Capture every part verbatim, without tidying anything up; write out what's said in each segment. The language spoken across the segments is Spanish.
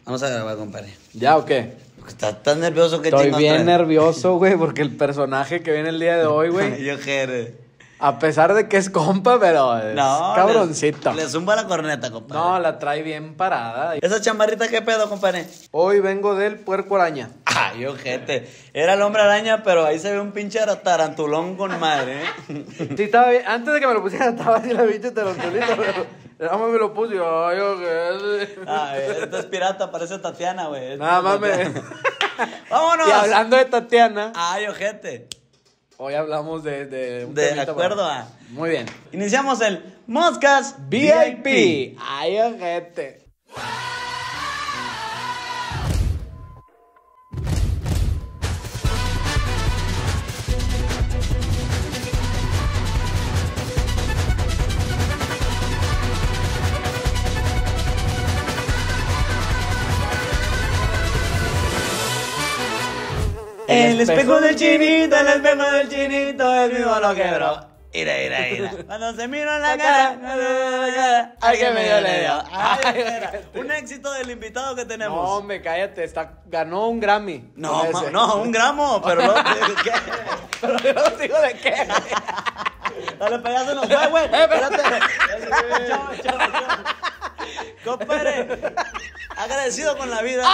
Vamos a grabar, compadre. ¿Ya o qué? Estás tan nervioso que Estoy bien nervioso, güey, porque el personaje que viene el día de hoy, güey. Yo jere. A pesar de que es compa, pero es no, cabroncito. Le, le zumba la corneta, compadre. No, la trae bien parada. ¿Esa chamarrita qué pedo, compadre? Hoy vengo del puerco araña. Ay, ojete. Era el hombre araña, pero ahí se ve un pinche tarantulón con madre, ¿eh? Sí, estaba bien. Antes de que me lo pusiera, estaba así la bicha tarantulita, pero nada más me lo puse y ay, ojete. Ay, esto es pirata, parece Tatiana, güey. Nada más me... ¡Vámonos! Y hablando de Tatiana... Ay, ojete. Hoy hablamos de... De, un de acuerdo para... a... Muy bien. Iniciamos el Moscas V I P. Ay, ojete. El espejo del chinito, el espejo del chinito, el mismo lo quebró. Ira, ira, ira. Cuando se miró en la cara, ay, que medio le dio. Ay, un éxito del invitado que tenemos. No, hombre, cállate, está, ganó un Grammy. No, ma, no, un gramo, pero no, ¿qué? Pero yo no digo de qué. Dale, para allá se nos fue, güey. Espérate. Chao, chao, chao. Compadre, agradecido con la vida.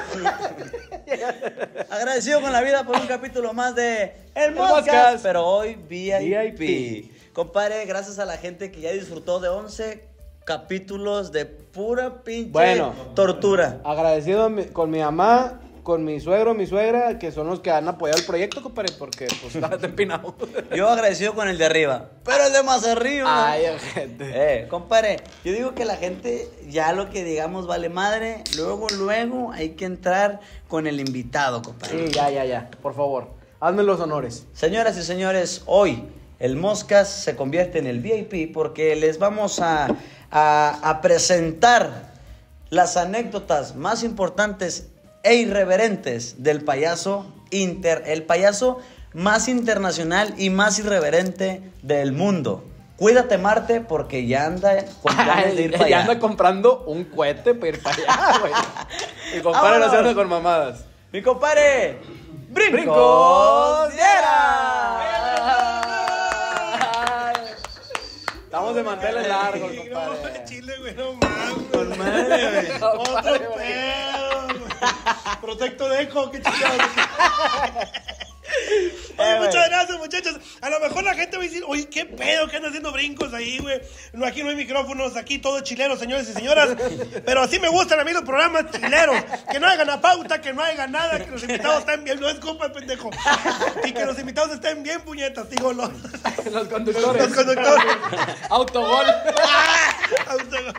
Agradecido con la vida por un capítulo más de El Moscas, pero hoy V I P. Compadre, gracias a la gente que ya disfrutó de once capítulos de pura pinche bueno, tortura. Agradecido mi, con mi mamá, con mi suegro, mi suegra, que son los que han apoyado el proyecto, compadre, porque pues estaba empinado. Yo agradecido con el de arriba, pero el de más arriba. Ay, gente. Eh, compadre, yo digo que la gente ya lo que digamos vale madre, luego, luego hay que entrar con el invitado, compadre. Sí, ya, ya, ya, por favor, hazme los honores. Señoras y señores, hoy el Moscas se convierte en el V I P porque les vamos a, a, a presentar las anécdotas más importantes e irreverentes del payaso inter, el payaso más internacional y más irreverente del mundo. Cuídate, Marte, porque ya anda con planes de ir para allá. Ya anda comprando un cohete para ir para allá, güey. Y compadre no se anda con mamadas. Mi compadre, Brincos ¡Brincos Diera! Estamos de manteles largos, compadre. No, Chile, güey, no mames. Con madre, güey. Otro pedo. Protecto de eco, qué chingados. Oye, Eh, muchas gracias, muchachos. A lo mejor la gente va a decir, oye, qué pedo, que andan haciendo brincos ahí, güey. No, aquí no hay micrófonos, aquí todo es chilero, señores y señoras. Pero así me gustan a mí los programas chileros. Que no hagan la pauta, que no hagan nada, que los invitados estén bien. No es culpa, pendejo. Y que los invitados estén bien, puñetas, digo, los, Los conductores. los conductores. Autogol. Autogol.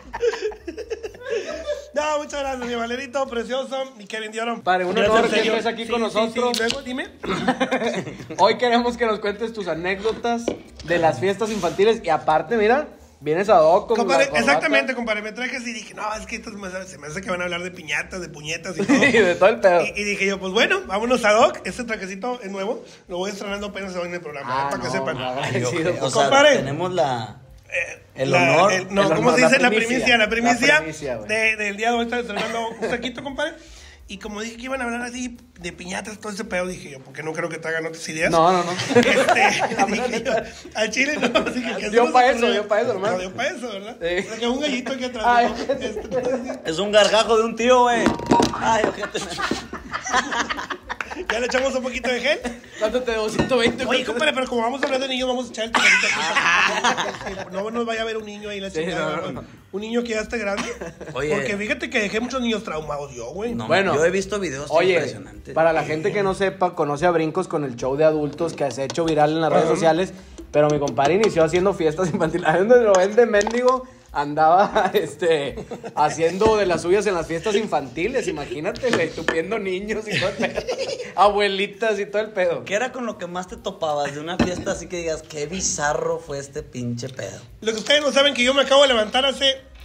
No, muchas gracias, mi Valerito, precioso. Y Kevin Dioro. Padre, un Gracias, honor que señor. estés aquí Sí, con sí, nosotros. sí. Luego, dime. Hoy queremos que nos cuentes tus anécdotas de las fiestas infantiles. Y aparte, mira, vienes a Doc con Compadre, la corbata. exactamente, compadre. Me traje así y dije, no, es que esto me- se me hace que van a hablar de piñatas, de puñetas y todo. Sí, de todo el pedo. Y, y dije yo, pues bueno, vámonos a Doc. Este trajecito es nuevo. Lo voy estrenando apenas hoy en el programa, Ah, eh, para que no, sepan. no, agradecido. O sea, Compadre. tenemos la... Eh, El la- honor. el- no, El ¿cómo honor, se la dice? La primicia. primicia. La primicia, La primicia, güey. de, del día de hoy está estrenando un saquito, compadre. Y como dije que iban a hablar así de piñatas, todo ese pedo, dije yo, porque no creo que traigan otras ideas. No, no, no. Este, dije yo, al chile no, así que, que Dio se pa' nos eso, ocurrió. dio pa' eso, nomás. No, dio pa' eso, ¿verdad? Sí. O sea, que un gallito aquí atrás. Ay, ¿no? Este, Es un gargajo de un tío, güey. Ay, ojete. ya le echamos un poquito de gel. ¿Cuánto te debo? ciento veinte. Oye, compadre, pero como vamos a hablar de niños, vamos a echar el tecadito aquí. No nos vaya a ver un niño ahí la Sí, chingada. no, güey. no. Un niño que ya esté grande. Oye. Porque fíjate que dejé muchos niños traumados yo, güey. No, Bueno. yo he visto videos Oye, impresionantes. para la gente que no sepa, conoce a Brincos con el show de adultos que se ha hecho viral en las redes Ajá. sociales. Pero mi compadre inició haciendo fiestas infantiles. Ahí donde lo ven de mendigo, andaba este, haciendo de las suyas en las fiestas infantiles. Imagínate, güey, tupiendo niños y todo el pedo. Abuelitas y todo el pedo. ¿Qué era con lo que más te topabas de una fiesta así que digas, qué bizarro fue este pinche pedo? Lo que ustedes no saben que yo me acabo de levantar hace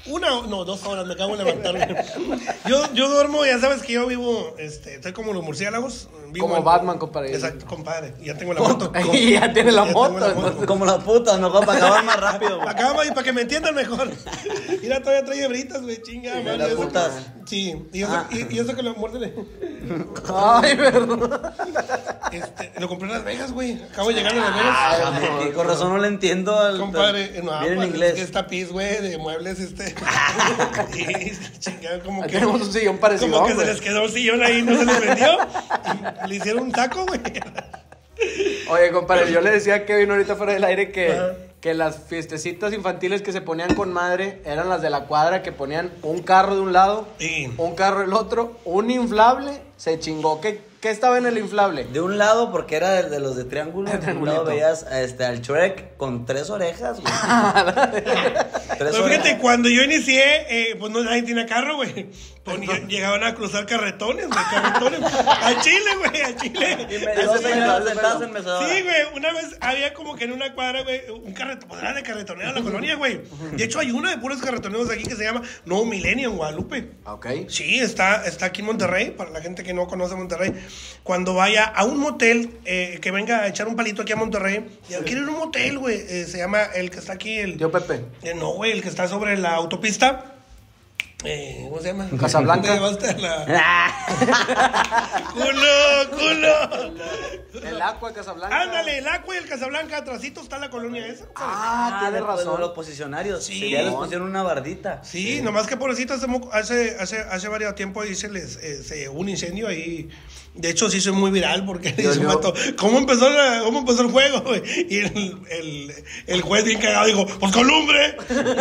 Una, no, dos horas, me acabo de levantar. Yo, yo duermo, ya sabes que yo vivo, este, estoy como los murciélagos. Vivo Como en- Batman, compadre. Exacto, compadre. Ya tengo la moto. Y ya tiene la Ya tengo moto. la moto. entonces- Como las putas, mejor para acabar más rápido, güey. Acá, y para que me entiendan mejor. Mira, todavía trae hebritas, güey, chinga, madre. las eso- putas. Sí, y eso, Ah. y, y eso que lo muerde. Ay, verdad. Este, lo compré en Las Vegas, güey. Acabo de llegar a Las Vegas. Y con razón no le entiendo. al- Compadre, no, Viene en pues, inglés. es que es tapiz, güey, de muebles, este. Y, chingada, como Aquí que. tenemos un sillón parecido. Como que se güey. les quedó un sillón ahí, no se les vendió. Y le hicieron un taco, güey. Oye, compadre, yo le decía a Kevin ahorita fuera del aire que, Ajá. que las fiestecitas infantiles que se ponían con madre eran las de la cuadra, que ponían un carro de un lado, Sí. un carro del otro, un inflable, se chingó. ¿Qué, qué estaba en el inflable? De un lado, porque era de, de los de triángulo, de un triangulito. lado veías este, al Shrek con tres orejas, güey. Tres Pero fíjate, orejas. cuando yo inicié, eh, pues no nadie tenía carro, güey. Pues, lle- llegaban a cruzar carretones, güey, carretones. A Chile, güey, a Chile. Y me Ese dos fue señoras el- sentadas en mecedora. Sí, güey, una vez había como que en una cuadra, güey, un carretón, pues era de carretonero en la colonia, güey. De hecho, hay una de puros carretoneros aquí que se llama No Milenio en Guadalupe. Ok. Sí, está, está aquí en Monterrey, para la gente que no conoce Monterrey. Cuando vaya a un motel, eh, que venga a echar un palito aquí a Monterrey, y quiero ir a un motel, güey, eh, se llama el que está aquí, el... Tío Pepe. eh, no, güey, el que está sobre la autopista. Eh, ¿Cómo se llama? Casablanca. ¿Dónde va a estar la- ¡Culo, culo! El Aqua Casablanca. Ándale, el Aqua y el Casablanca, atrásito está la colonia esa. Ah, tiene de- de razón. los posicionarios. Sí. Sí. Ya les pusieron una bardita. Sí, nomás que pobrecito hace, mo- hace, hace, hace varios tiempo ahí se les eh, se hubo un incendio ahí. De hecho, sí soy muy viral porque Yo- se yo- mató. ¿Cómo empezó, la- ¿Cómo empezó el juego, güey? Y el, el, el juez bien cagado dijo, pues con lumbre.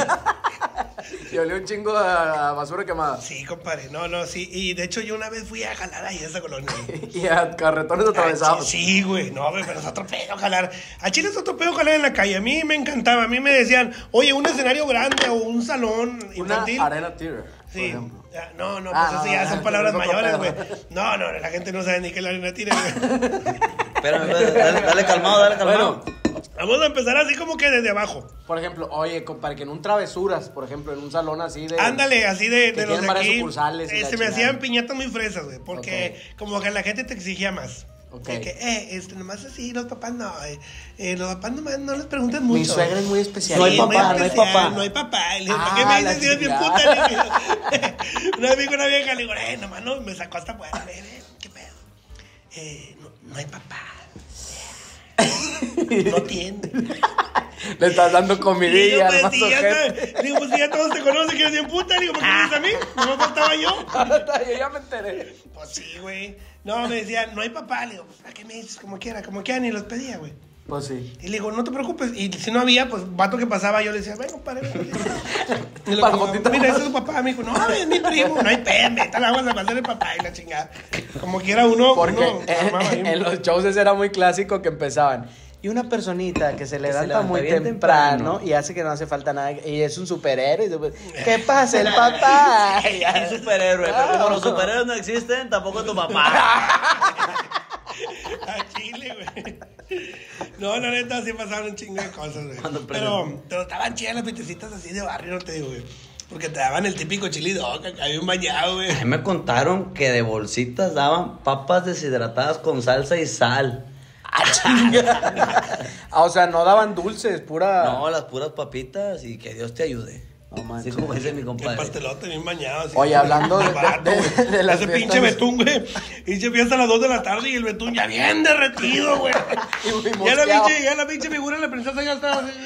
Y olió un chingo a basura quemada. Sí, compadre, no, no, sí. Y de hecho yo una vez fui a jalar ahí a esa colonia. Y a carretones atravesados. Sí, sí, güey, no, güey, pero es otro pedo jalar. A Chile es otro pedo jalar en la calle. A mí me encantaba, a mí me decían, oye, un escenario grande o un salón Una infantil. arena theater. por Sí. ejemplo. Ah, No, no, Ah, pues eso no, ya no, son no, palabras no, no, mayores, no, güey. no. No, no, la gente no sabe ni qué es la arena tira, güey. Espérame, dale, dale calmado, dale calmado. Bueno, Vamos a empezar así como que desde abajo. por ejemplo, oye, compadre, que en un travesuras, por ejemplo, en un salón así de... Ándale, así de, que de los tienen de varias aquí. sucursales y eh, la se me chingada. hacían piñatas muy fresas, güey. Porque como que la gente te exigía más. Ok. De que, eh, este, nomás así, los papás no. Eh, eh, los papás nomás no les preguntan mucho. Mi suegra es muy especial. No hay Sí, papá, muy no hay especial, papá. No hay papá. Y le digo, Ah, ¿para qué me la dices si eres bien chingada. puta? Le digo. Una vez vi con una vieja, le digo, eh, nomás no, me sacó hasta afuera. Ve, ve, ¿qué pedo? Eh, no, no hay papá. No tiene. Le estás dando Y yo, comidilla, pues, más sí, ya ojete. sabes. Le digo, pues si ya todos te conocen que eres bien puta. Le digo, ¿por qué me dices a mí? No me faltaba yo. Yo ya me enteré. Pues sí, güey. No, me decía, no hay papá. Le digo, pues, ¿para qué me dices? Como quiera, como quiera, ni los pedía, güey. Pues sí. Y le digo, no te preocupes. Y si no había, pues, vato que pasaba, yo le decía, ven, compadre, ven. Y le Para digo, fotito. mira, ese es su papá. Me dijo, no, es mi primo. No hay pedo, meta la agua a pasar el papá y la chingada. Como quiera uno, Porque uno en, armaba ahí. en los shows ese era muy clásico que empezaban. Y una personita que se levanta, levanta muy bien temprano, temprano. y hace que no hace falta nada. Y es un superhéroe. Y después, ¿qué pasa, el papá? Y ya- Es superhéroe, pero como los superhéroes no existen, tampoco tu papá. A Chile, güey. No, la neta, sí pasaron un chingo de cosas, güey. Cuando Pero, pero estaban chidas las pitecitas así de barrio, no te digo, güey. Porque te daban el típico chili dog, acá bien bañado, güey. A mí me contaron que de bolsitas daban papas deshidratadas con salsa y sal. Ah, o sea, no daban dulces, pura. No, las puras papitas y que Dios te ayude. No manches. Así como dice mi El compadre. pastelote bien bañado. Así, Oye, hablando de- barato, de- güey. de las Ese fiestas- pinche betún, güey. Pinche fiesta a las dos de la tarde y el betún ya bien derretido, güey. Y muy Ya la mosqueado. pinche, ya la pinche figura de la princesa ya está así.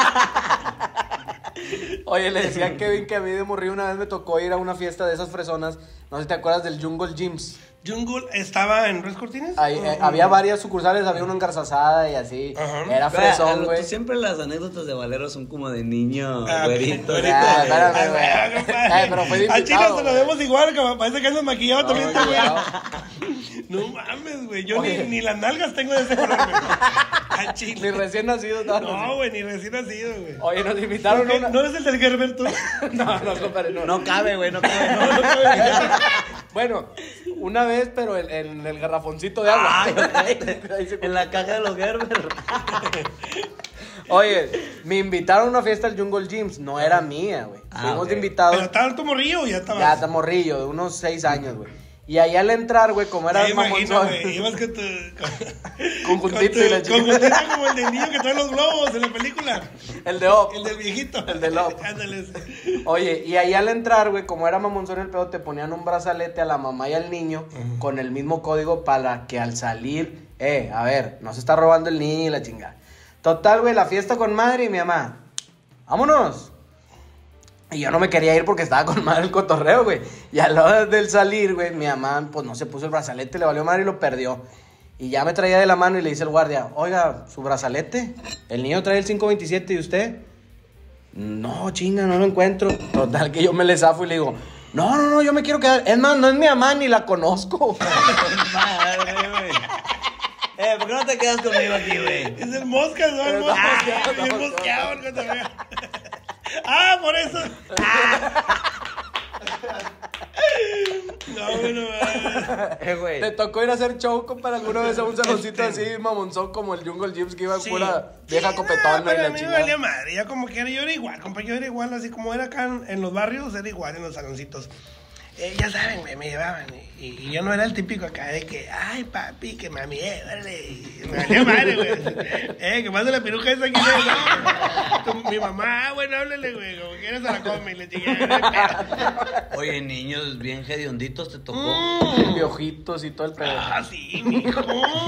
Oye, le decía a Kevin que a mí de morrillo una vez me tocó ir a una fiesta de esas fresonas. No sé si te acuerdas del Jungle Gyms. Jungle estaba en Res Cortines. Ahí, eh, había varias sucursales, había una en Garzazada y así. Ajá. Era Vea, fresón, a- güey. Siempre las anécdotas de Valero son como de niño, Ah, güerito. güerito. Ah, espérame, Ay, güey. güey, compadre. Eh, pero fue de A Chile invitado, se lo güey. vemos igual, como parece que ando maquillado No, también, este güey. cuidado. No mames, güey. Yo ni, Oye. ni las nalgas tengo de ese color, güey. A Chile. Ni recién nacido, no. No, güey, ni recién nacido, güey. Oye, nos invitaron a ¿Qué? una... ¿No eres el del Gerber tú? No, no, compadre, no. No cabe, güey, no cabe. No, no cabe. Bueno, una vez, pero en, en el garrafoncito de agua. Ay, ok. Ahí se- En la caja de los Gerber. Oye, me invitaron a una fiesta al Jungle Gyms, no era mía, güey. Ah, Fuimos ok. de invitados. ¿Pero estaba tu morrillo o ya estabas? Ya está morrillo, de unos seis años, güey. Y ahí al entrar, güey, como era Ya imagino, mamón, güey, ibas con tu... Con juntito con tu- y la chica. Con juntito como el del niño que trae los globos en la película. el de Op. El del viejito. El del Op. Ándale. Oye, y ahí al entrar, güey, como era mamonzón el pedo, te ponían un brazalete a la mamá y al niño uh-huh. con el mismo código para que al salir, eh, a ver, no se está robando el niño y la chingada. Total, güey, la fiesta con madre y mi mamá, vámonos. Y yo no me quería ir porque estaba con madre el cotorreo, güey. Y a la hora del salir, güey, mi mamá, pues no se puso el brazalete, le valió madre y lo perdió. Y ya me traía de la mano y le dice el guardia, oiga, ¿su brazalete? El niño trae el cinco veintisiete y usted... No, chinga, no lo encuentro. Total, que yo me le zafo y le digo, no, no, no, yo me quiero quedar. Es más, no es mi mamá ni la conozco. Madre, güey. Eh, ¿por qué no te quedas conmigo aquí, güey? Es el mosca, ¿no? El mosca. Es el mosqueado, el cotorreo. Ah, por eso. No, bueno, Eh, güey. ¿Te tocó ir a hacer show, compadre, alguna vez a un saloncito así, mamonzón, como el Jungle Gyms, que iba Sí. pura vieja Sí, copetona no, y pero a la mí me chingada? valía madre, ya como que era, yo era igual, compa, yo era igual, así como era acá en, en los barrios, era igual en los saloncitos. Eh, ya saben, güey, me llevaban, y, y yo no era el típico acá de que, ay, papi, que mami, eh, vale, y me valía madre, güey. Eh, que pasa la peluca esa aquí, no, tu, mi mamá, bueno, háblale, güey, como quieras se la come y le chingue. Oye, niños bien hedionditos te tocó. Y ojitos y todo el pedo. Ah, sí, mijo.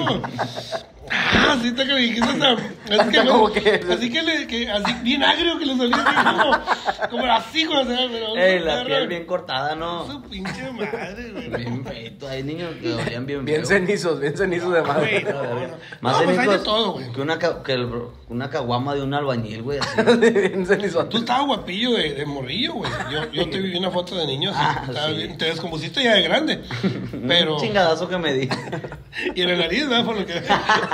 Ah, sí, está que me dijiste esa. Así que, ¿Cómo que? así que, le, que así bien agrio que le solía así como, como así, como se pero. Ey, la piel bien cortada, ¿no? Su pinche madre, güey. Bien feito. Hay niños que olían bien Bien feo. cenizos, bien cenizos de Güey, madre. no, no. Más No, pues hay de cenizos todo, güey. que una, ca- que el- una caguama de un albañil, güey, así. Bien cenizos. Tú estabas guapillo de, de morrillo, güey. Yo, yo te vi una foto de niño así. Ah, Estaba sí. bien, te descompusiste ya de grande. Pero. Un chingadazo que me di. Y en la nariz, ¿verdad? Por lo que.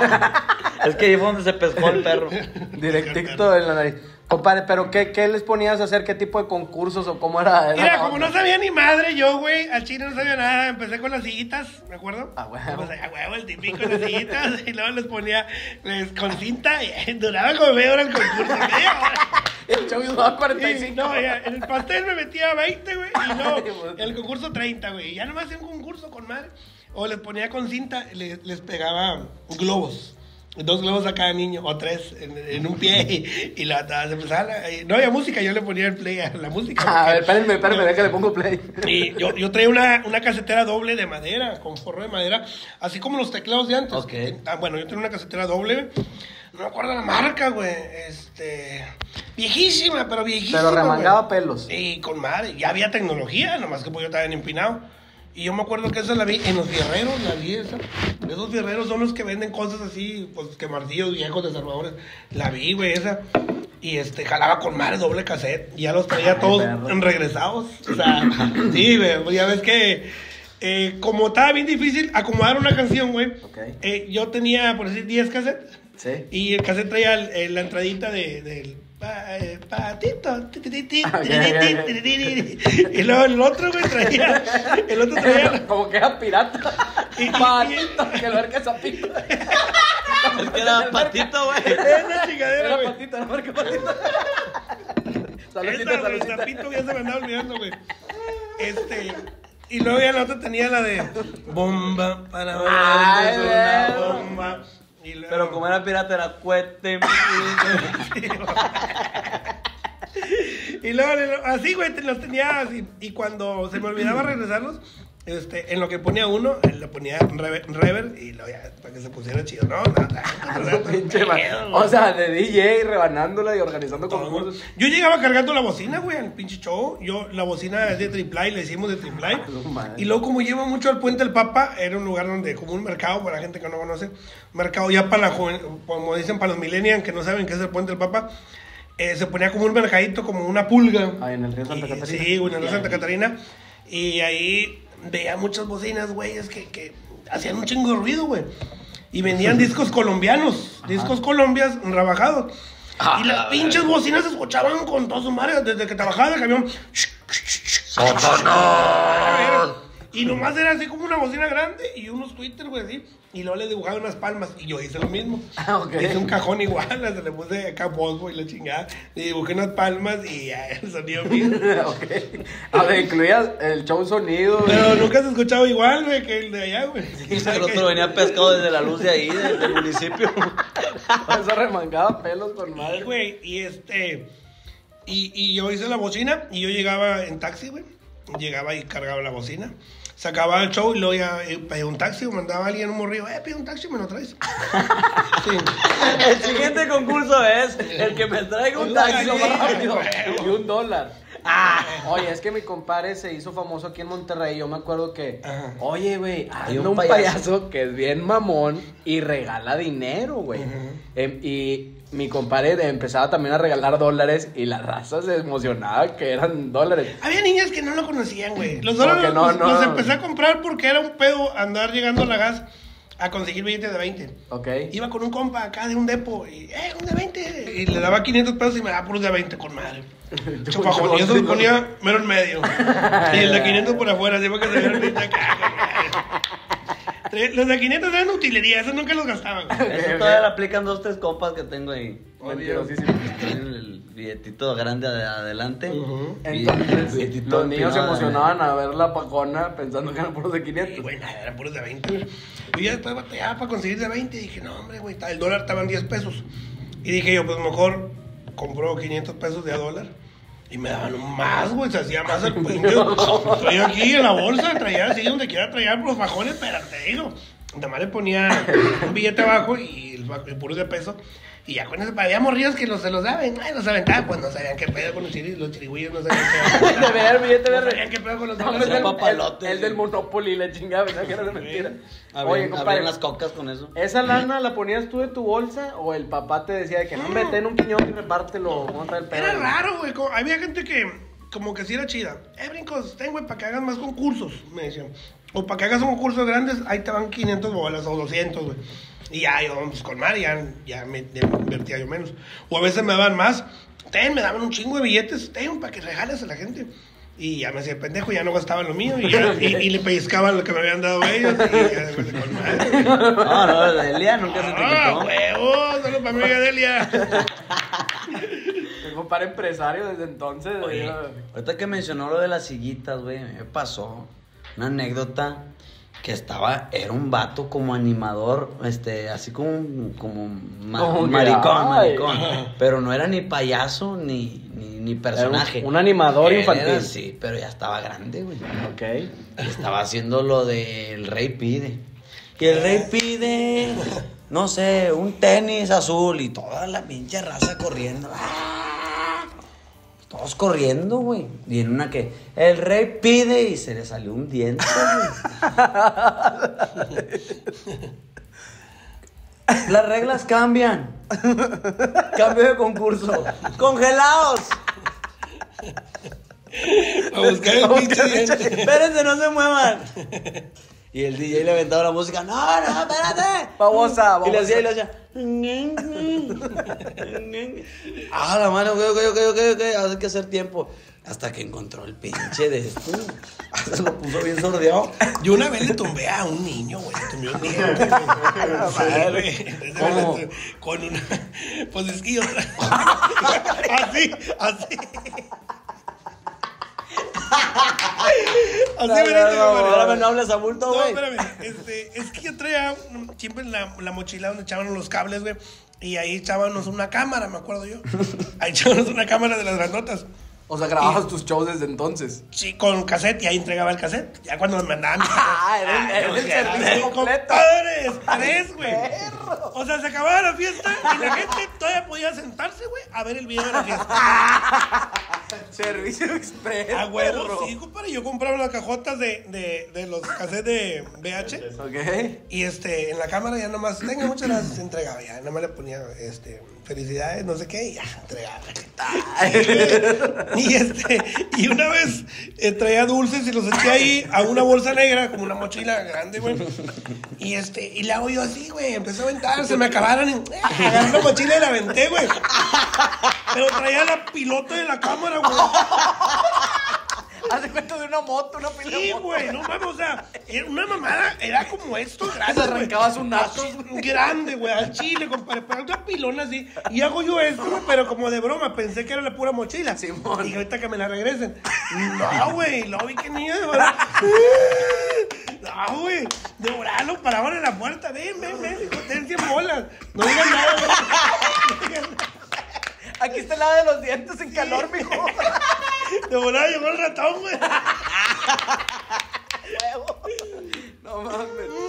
Es que ahí fue donde se pescó el perro. Directito en la nariz. Compadre, ¿pero qué, qué les ponías a hacer? ¿Qué tipo de concursos o cómo era? era Mira, la como onda? no sabía ni madre yo, güey, al chile no sabía nada, empecé con las sillitas, ¿me acuerdo? A huevo. Pues, a huevo, el típico de las sillitas, y luego les ponía, les con cinta, y duraba como media hora el concurso, media hora. El show duraba cuarenta y Y, cinco. no, ya, en el pastel me metía veinte, güey, y no, en el concurso treinta, güey, y ya nomás hacía un concurso con madre, o les ponía con cinta, les, les pegaba globos. Dos globos a cada niño, o tres, en, en un pie, y, y la, se empezaba la- y no había música, yo le ponía el play a la música. A porque- ver, espérenme, espérenme, déjale pongo play. y yo, yo traía una, una casetera doble de madera, con forro de madera, así como los teclados de antes. Ok. Ah, bueno, yo tenía una casetera doble, no me acuerdo la marca, güey, este... Viejísima, pero viejísima, Pero remangaba güey. pelos. Y con madre, ya había tecnología, nomás que pues yo estaba bien empinado. Y yo me acuerdo que esa la vi en los fierreros, la vi esa. Esos fierreros son los que venden cosas así, pues que martillos viejos, desarmadores. La vi, güey, esa. Y este, jalaba con madre doble cassette. Y ya los traía todos perro. regresados. O sea, sí, güey, ya ves que eh, como estaba bien difícil acomodar una canción, güey. Ok. eh, yo tenía, por decir, diez cassettes. Sí. Y el cassette traía el- el- la entradita de, del pa- eh, patito. ti, ti, ti, ti, Ah, ti, ya, ti, ya, ti, ya. ti, ti, ti. Y luego el otro, güey, traía. El otro traía. Como que era pirata. Y- y- Patito, que lo arca zapito. Es que era patito, güey. Esa chingadera, Era güey. patito, no marca patito. Saludcita, Esa, güey, saludcita. Zapito ya se me andaba olvidando, güey. Este. Y luego ya la otra tenía la de bomba para Ay, ver, una güey. bomba. Y luego- Pero como era pirata, era cuete. Y luego, así, güey, te- los tenía así. Y cuando se me olvidaba regresarlos, este, en lo que ponía uno, él le ponía rever, rever y luego ya, para que se pusiera chido. No, no, no. Su pinche ma- O sea, de D J rebanándola y organizando concursos. Yo llegaba cargando la bocina, güey, al pinche show. Yo, la bocina es de triple A, le decimos de triple A. No mames. Y luego, como lleva mucho al Puente del Papa, era un lugar donde, como un mercado, para la gente que no conoce, un mercado ya para la joven, como dicen para los millennials que no saben qué es el Puente del Papa, eh, se ponía como un mercadito, como una pulga. Ahí en el río Santa Y- Catarina. Sí, güey, en el río Santa Catarina. Y ahí veía muchas bocinas, güey, es que, que hacían un chingo de ruido, güey. Y vendían discos colombianos, discos colombias rebajados. Ah, y las pinches bocinas se escuchaban con todo su madre desde que trabajaba en el camión. ¡Satanás! Y nomás era así como una bocina grande y unos tweeters, güey, así. Y luego le dibujaba unas palmas. Y yo hice lo mismo. Ah, ok. Hice un cajón igual, se le puse acá Volvo y la chingada. Le dibujé unas palmas y ya, el sonido mío. Ok. A ver, incluías el show sonido. Pero nunca se escuchaba igual, güey, que el de allá, güey. Sí, el otro venía pescado desde la luz de ahí, del, del municipio. Por eso remangaba pelos con Sí, madre. güey, y este... Y, y yo hice la bocina y yo llegaba en taxi, güey. Llegaba y cargaba la bocina. Se acababa el show y luego ya eh, pedía un taxi o mandaba a alguien un morrillo. Eh, pide un taxi, me lo traes. Sí. El siguiente concurso es el que me traiga un taxi Ay, más rápido. Y un dólar. Ah, Oye, es que mi compadre se hizo famoso aquí en Monterrey. Yo me acuerdo que, Ajá. oye, güey, hay un un payaso. payaso. que es bien mamón y regala dinero, güey. Em, y mi compadre empezaba también a regalar dólares y la raza se emocionaba que eran dólares. Había niñas que no lo conocían, güey. Los Como dólares que no, los, no. los empecé a comprar porque era un pedo andar llegando a la gas a conseguir billetes de veinte. Ok. Iba con un compa acá de un depo y, eh, un de veinte. Y le daba quinientos pesos y me daba puros de veinte con madre. Chupajón. Y eso lo ponía mero en medio. Y el de quinientos por afuera, así para que se viera el veinte acá. Los de quinientos eran utilería, esos nunca los gastaban. eso todavía lo aplican dos, tres copas que tengo ahí. Mentirosísimo. Tienen el billetito grande de adelante. Ujú. Y Entonces, el billetito los niños se empinado de- emocionaban a ver la pacona pensando que eran puros de Y quinientos. güey, nada, eran puros de veinte, güey. Y ya después batallaba para conseguir de veinte. Y dije, no, hombre, güey, el dólar estaba en diez pesos. Y dije yo, pues mejor compro quinientos pesos de a dólar. Y me daban más, güey, se hacía más el pinche. Traía aquí en la bolsa, traía así, donde quiera traía los fajones, pero te digo. Nada más le ponía un billete abajo y el, el puro de peso. Y ya con eso, había morrillos que los, se los daban, ay, los aventaban, pues no sabían qué pedo con los chiri, los chirigüillos, no sabían qué De pedo. ver el billete No verde. sabían qué pedo con los No, dólares. es el, papalotes, el- el sí. del Monopoly, la chingada, ¿verdad? Que era de mentira. Abrían- Oye, compadre, abrían las cocas con eso. ¿esa lana la ponías tú de tu bolsa o el papá te decía de que no, mete en un quiñón y repártelo? Vamos a traer el pedo. Era raro, güey. como- Había gente que, como que sí era chida. Eh, brincos, ten, güey, para que hagas más concursos, me decían. O para que hagas concursos grandes, ahí te van quinientos bolas o doscientos, güey. Y ya, yo, pues con Mari, ya, ya me ya me invertía yo menos. O a veces me daban más. Ten, me daban un chingo de billetes, ten, para que regales a la gente. Y ya me hacía pendejo, ya no gastaba lo mío. Y, ya, y, y le pellizcaban lo que me habían dado ellos. Y ya, después de con Mari. No, no, Delia nunca se te ¡Ah, quitó. huevo! Solo para mi amiga Delia. Mi compadre empresario desde entonces. Oye, era- ahorita que mencionó lo de las sillitas, güey, me pasó una anécdota que estaba, era un vato como animador, este, así como, como ma- Como que, maricón, ay. maricón, pero no era ni payaso ni, ni, ni personaje. Era un- un animador Él infantil. era, sí, pero ya estaba grande, güey. Ok. Y estaba haciendo lo del Rey Pide. Y el Rey pide, no sé, un tenis azul y toda la pinche raza corriendo. ¡Ah! Todos corriendo, güey. Y en una que el Rey pide y se le salió un diente, güey. Las reglas cambian. Cambio de concurso. Congelados. A buscar el pinche diente. Espérense, no se muevan. Y el D J le aventaba la música. No, no, espérate. Babosa, Y le babosa. hacía y le hacía. Ah, la mano, ok, ok, ok, ok, ok. Hay que hacer tiempo. Hasta que encontró el pinche de esto. Se lo puso bien sordeado. Yo una vez le tumbé a un niño, güey. Le tumbé a un niño. Güey. ¿Cómo? Con una. Pues es que yo. Así, así. Así, No, veniste, no, no, compadre. ahora no hables a bulto, No, güey. espérame. Este, es que yo traía mm, siempre en la, la mochila donde echaban los cables, güey. Y ahí echábamos una cámara, me acuerdo yo. Ahí echábamos una cámara de las grandotas. O sea, grababas tus shows desde entonces. Sí, con cassette y ahí entregaba el cassette. Ya cuando me mandaban. Ah, era el- era el o sea, servicio completo. Compadres, tres, güey. O sea, se acababa la fiesta y la gente todavía podía sentarse, güey, a ver el video de la fiesta. Servicio express. A huevos, perro. sí, compadre. Yo compraba las cajotas de, de, de los cassettes de V H. Ok. Y este, en la cámara ya nomás, tenga muchas las entregaba, ya nomás le ponía, este, felicidades, no sé qué, y ya, entregaba. Y este, y una vez eh, traía dulces y los eché ahí a una bolsa negra, como una mochila grande, güey. Y este, y la hago yo así, güey, empezó a aventar, se me acabaron, y eh, agarré la mochila y la aventé, güey. Pero traía la piloto de la cámara, güey. Hace cuenta de una moto, una pila Sí, de moto. güey, no mames, o sea, era una mamada, era como esto, Se grande, güey. arrancabas un nato. Así, grande, güey, al chile, compadre, pero una pilona así. Y hago yo esto, güey, pero como de broma, pensé que era la pura mochila. Simón. Y ahorita que me la regresen. No, güey, lo vi que niña de verdad. No, güey, de volar lo paraban en la puerta. Ven, ven, ven, hijo, ten cien bolas. No digan nada, güey. No digan nada. Aquí está el lado de los dientes en calor, mijo. De volar llegó el ratón, güey. No mames.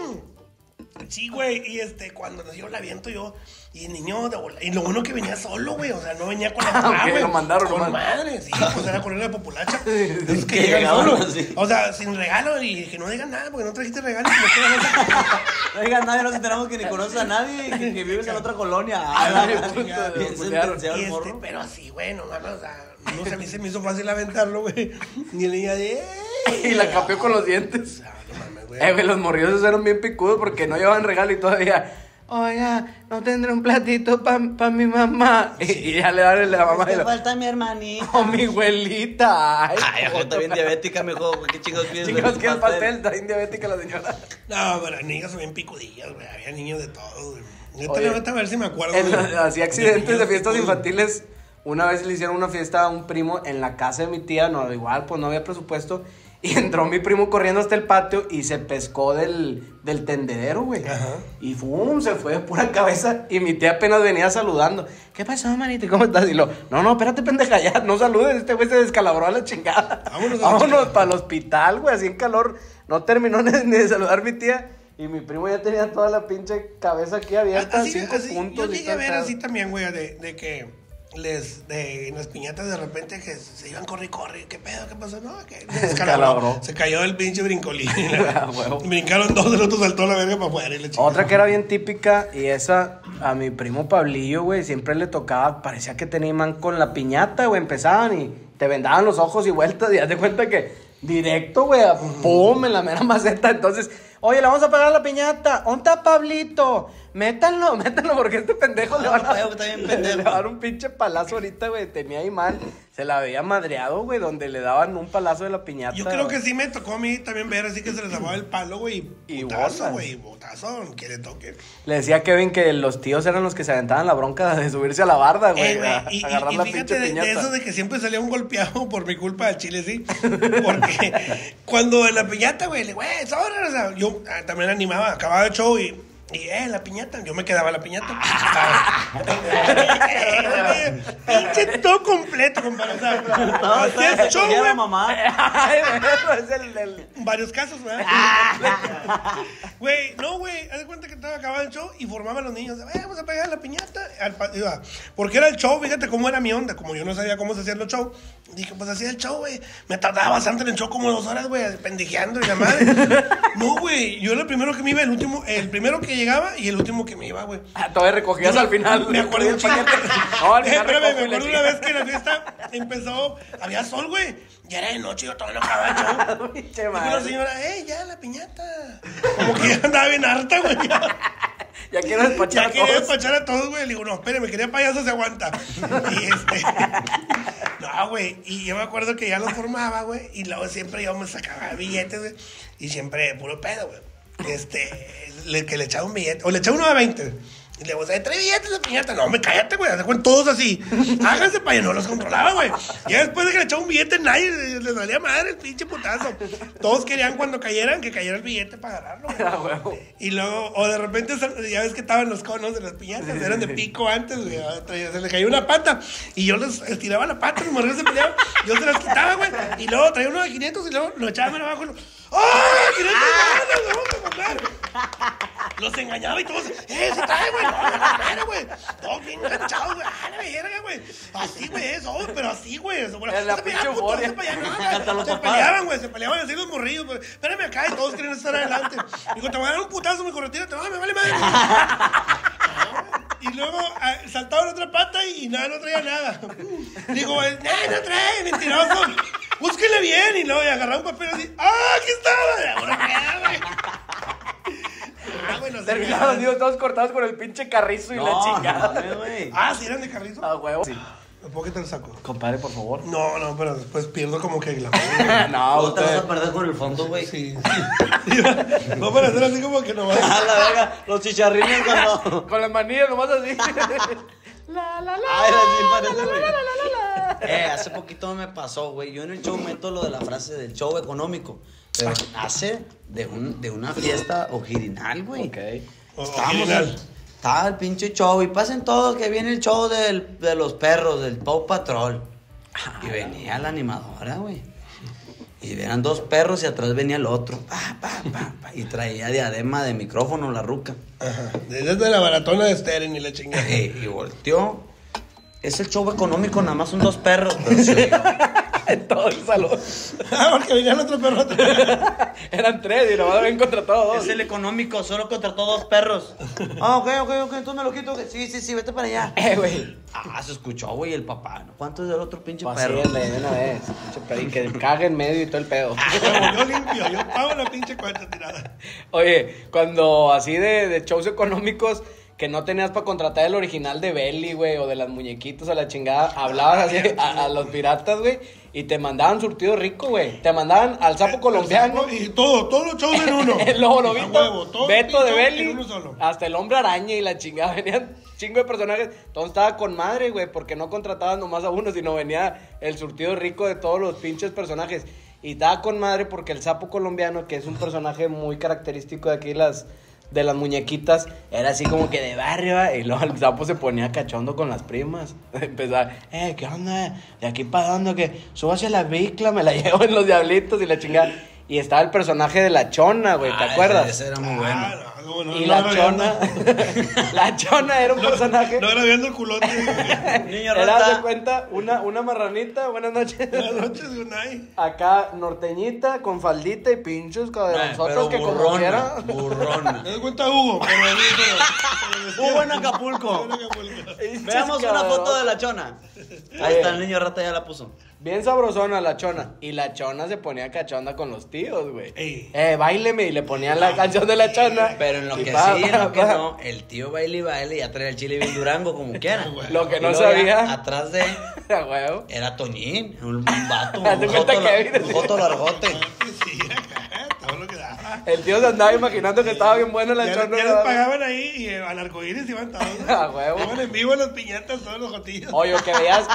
Sí, güey, y este, cuando nació la viento yo, y el niño de volar, y lo bueno que venía solo, güey, o sea, no venía con la mamá, Ok, güey. lo mandaron, con lo mandaron. madre, sí, pues era con él de populacha. Es que Que llegan llegaban solos. así. O sea, sin regalo, y que no digan nada, porque no trajiste regalo. Y me quedan esas- No digan nadie, nos enteramos que ni conoces a nadie y que, que vives en otra colonia. Ah, Ay, la- puto, bien lo sentenciado Y el este, morro. pero así, güey, no mames, o sea, no sé, a mí se me hizo fácil aventarlo, güey. Y el niño de... Y la capeó con los dientes. Ah, no mames, güey. Eh, güey, los morrillos eran bien picudos porque no llevaban regalo y todavía. Oiga, no tendré un platito para pa mi mamá. Y, y ya le dan la mamá. Es y que la- falta mi hermanita. Oh, mi abuelita. Ay, Ay, hijo, está bien diabética, mijo. ¿Qué chingos quieres? chicos, que el pastel está bien diabética la señora. No, pero las niñas son bien picudillas, güey. Había niños de todo, güey. Neta, Oye, ahorita a ver si me acuerdo. En- güey. Hacía accidentes niños de fiestas picudos. infantiles. Una vez le hicieron una fiesta a un primo en la casa de mi tía. No, igual, pues no había presupuesto. Y entró mi primo corriendo hasta el patio y se pescó del, del tendedero, güey. Ajá. Y ¡fum! Se fue de pura cabeza. Y mi tía apenas venía saludando. ¿Qué pasó, manito? ¿Cómo estás? Y lo, no, no, espérate, pendeja, ya, no saludes. Este güey se descalabró a la chingada. Vámonos a la Vámonos chingada. para el hospital, güey, así en calor. No terminó ni, ni de saludar mi tía. Y mi primo ya tenía toda la pinche cabeza aquí abierta, Así, cinco así, puntos. yo y llegué a todo ver el pedo. así también, güey, de, de que les, de, en las piñatas de repente que se iban corre y corre. ¿Qué pedo? ¿Qué pasó? No, que se Descalabró. descalabró. Se cayó el pinche brincolín. Ah, huevo. Brincaron dos, el otro saltó la verga para afuera y le chingó. Otra que era bien típica, y esa a mi primo Pablillo, güey, siempre le tocaba, parecía que tenía imán con la piñata, güey, empezaban y te vendaban los ojos y vueltas, y haz de cuenta que directo, güey, a pum, en la mera maceta. Entonces, oye, le vamos a pegar a la piñata, ¿dónde está Pablito? Métanlo, métanlo, porque este pendejo le van a, Está bien pendejo. le va a dar un pinche palazo ahorita, güey, tenía imán, se la había madreado, güey, donde le daban un palazo de la piñata. Yo creo güey. que sí me tocó a mí también ver así que se les daba el palo, güey. Y Botazo, bolas. güey, botazo, que le toque. Le decía a Kevin que los tíos eran los que se aventaban la bronca de subirse a la barda, güey. Eh, güey, a- y, y- agarrar y la fíjate pinche de, de piñata. eso de que siempre salía un golpeado por mi culpa del chile, sí. Porque cuando en la piñata, güey, le güey, sobra, o sea, yo ah, también animaba, acababa el show y, y, eh, la piñata, yo me quedaba en la piñata. Pinche todo completo, compadre. O sea, hacía el show, Cogía a la güey. mamá. Ay, es el del... Varios casos, ¿verdad? Güey, no, güey, haz de cuenta que estaba acabado el show y formaban los niños, "Eh, vamos a pegar la piñata al pa-". Iba, porque era el show, fíjate cómo era mi onda, como yo no sabía cómo se hacían los shows, dije, pues hacía el show, güey, me tardaba bastante en el show, como dos horas, güey, pendejeando y la madre. No, güey, yo era el primero que me iba, el último, el primero que llegaba y el último que me iba, güey. Ah, todavía recogías Yo al final. Me acuerdo un chingo. No, al Eh, final espérame, recojo me y le acuerdo una chingas. vez que la fiesta empezó, había sol, güey. Ya era de noche, yo todavía no acababa el show. Pinche Dijo la madre. señora, ¡eh, ya, la piñata! Como que ya andaba bien harta, güey. Ya, Ya quiero despachar ya a quería todos. despachar a todos, güey. Le digo, no, espérame, quería payaso, se aguanta. Y este... No, güey. Y yo me acuerdo que ya lo formaba, güey. Y luego siempre yo me sacaba billetes, güey. Y siempre puro pedo, güey. Este... Le, que le echaba un billete. O le echaba uno de veinte. Y le digo, o sea, trae billetes de piñata. No, me cállate, güey. Se cuentan todos así. Háganse para allá. No los controlaba, güey. Ya después de que le echaba un billete, nadie les valía madre el pinche putazo. Todos querían cuando cayeran que cayera el billete para agarrarlo, güey. Ah, huevo. Y luego, o de repente, sal- ya ves que estaban los conos de las piñatas, eran de pico antes, güey. traía- Se le cayó una pata. Y yo les estiraba la pata, los morrillos se peleaban. Yo se las quitaba, güey. Y luego traía uno de quinientos y luego lo echaban abajo y lo. ¡Oh! ¡quinientos bolas! ¡Vamos a comprar! Los engañaba y todos. ¡Eh, se trae, güey! ¡No, la madre, güey! Todos bien enganchados, güey. ¡Ah, la verga, güey! Así, güey, eso, pero así, güey. Eso, güey. En la Se peleaban, pinche puto, euforia. se peleaban, no, güey. Hasta los Se papás. peleaban, güey. Se peleaban así los morrillos, güey. Espérame acá y todos querían estar adelante. Digo, te voy a dar un putazo, mi corretira. Te va, me vale madre. Y luego ah, saltaba en otra pata y, y nada, no traía nada. Digo, eh, nah, no trae, mentiroso. Búsquele bien. Y luego y agarraba un papel y ¡ah, aquí estaba! Ahora qué, güey. Ah, bueno, sí, Terminaron, güey. digo, todos cortados con el pinche carrizo y la No, chingada. no, güey. Ah, sí, eran de carrizo. Ah, huevo. Sí. ¿Me puedo quitar el saco? Compadre, por favor. No, no, pero después pierdo como que la... No, ¿Vos te vas usted. a perder con el fondo, güey? Sí, sí. No para hacer así como que nomás... A la verga, los chicharrines cuando... Con las manillas nomás así. La, la, la. Ay, así parece, güey. Eh, hace poquito me pasó, güey. Yo en el show meto lo de la frase del show económico. Pero hace de, un, de una fiesta ojirinal, güey. Ok. Estábamos... Estaba el pinche show y pasen todos que viene el show del, de los perros, del Paw Patrol. Y venía la animadora, güey. Y eran dos perros y atrás venía el otro. Pa, pa, pa, pa, y traía diadema de micrófono la ruca. Ajá. Desde la maratona de Steren y la chingada. Y, y volteó. Es el show económico, nada más son dos perros. Pero sí, En todo el salón. Ah, porque venían otros perros atrás. Eran tres y nomás ven contra todos. es el económico, solo contrató dos perros. Ah, ok, ok, ok, entonces me lo quito. Sí, sí, sí, vete para allá. Eh, güey. Ah, se escuchó, güey, el papá. ¿No? ¿Cuánto es del otro pinche perro? Pasíenle de una vez. Pinche perro, y que cague en medio y todo el pedo. Yo limpio, yo pago la pinche cuenta tirada. Oye, cuando así de, de shows económicos que no tenías para contratar el original de Belly, güey, o de las muñequitas a la chingada, hablabas así a, a los piratas, güey, y te mandaban surtido rico, güey. Te mandaban al sapo colombiano. Y todo, todos los shows en uno. El lobo A lobito, huevo, todo Beto de pinche Belly, en uno solo. hasta el hombre araña y la chingada. Venían chingo de personajes. Todo estaba con madre, güey, porque no contrataban nomás a uno, sino venía el surtido rico de todos los pinches personajes. Y estaba con madre porque el sapo colombiano, que es un personaje muy característico de aquí, las... de las muñequitas, era así como que de barrio, ¿eh? Y luego el sapo se ponía cachondo con las primas. Empezaba, eh, ¿qué onda? ¿De aquí para dónde? Que súbase la bicla, me la llevo en los diablitos y la chingada. Y estaba el personaje de la chona, güey, ¿te Ah, acuerdas? Ese, ese era muy bueno. Ah, no, no, Y no, la no, chona, no, la chona era un no, personaje. No era viendo el culote. Niño Era rata. de cuenta una, una marranita, buenas noches. Buenas noches, Unai. Acá norteñita con faldita y pinchos cadronzotos que como burrona, quiera. burrona. Te das cuenta, Hugo. Pero, pero, pero, Hugo en Acapulco. Hugo en Acapulco. Veamos una foto de la chona. Ahí está, el niño rata ya la puso. Bien sabrosona la chona. Y la chona se ponía cachonda con los tíos, güey. Ey. Eh, báileme. Y le ponían la canción de la chona. Pero en lo Y que pa, sí, en pa, lo que pa. no, el tío baile y baile ya trae el chile bien Durango como quiera. Lo que Y no luego ya sabía. Atrás de A huevo. era Toñín, un, un vato, Haz de un cuenta joto, que lar- eres- un joto largote. Sí, acá, todo lo que daba. El tío se andaba imaginando que estaba bien buena la Ya, chona. ya les pagaban ahí y eh, al arcoíris iban todos. A huevo. Iban en vivo en las piñatas todos los jotillos. Oye, o que veías.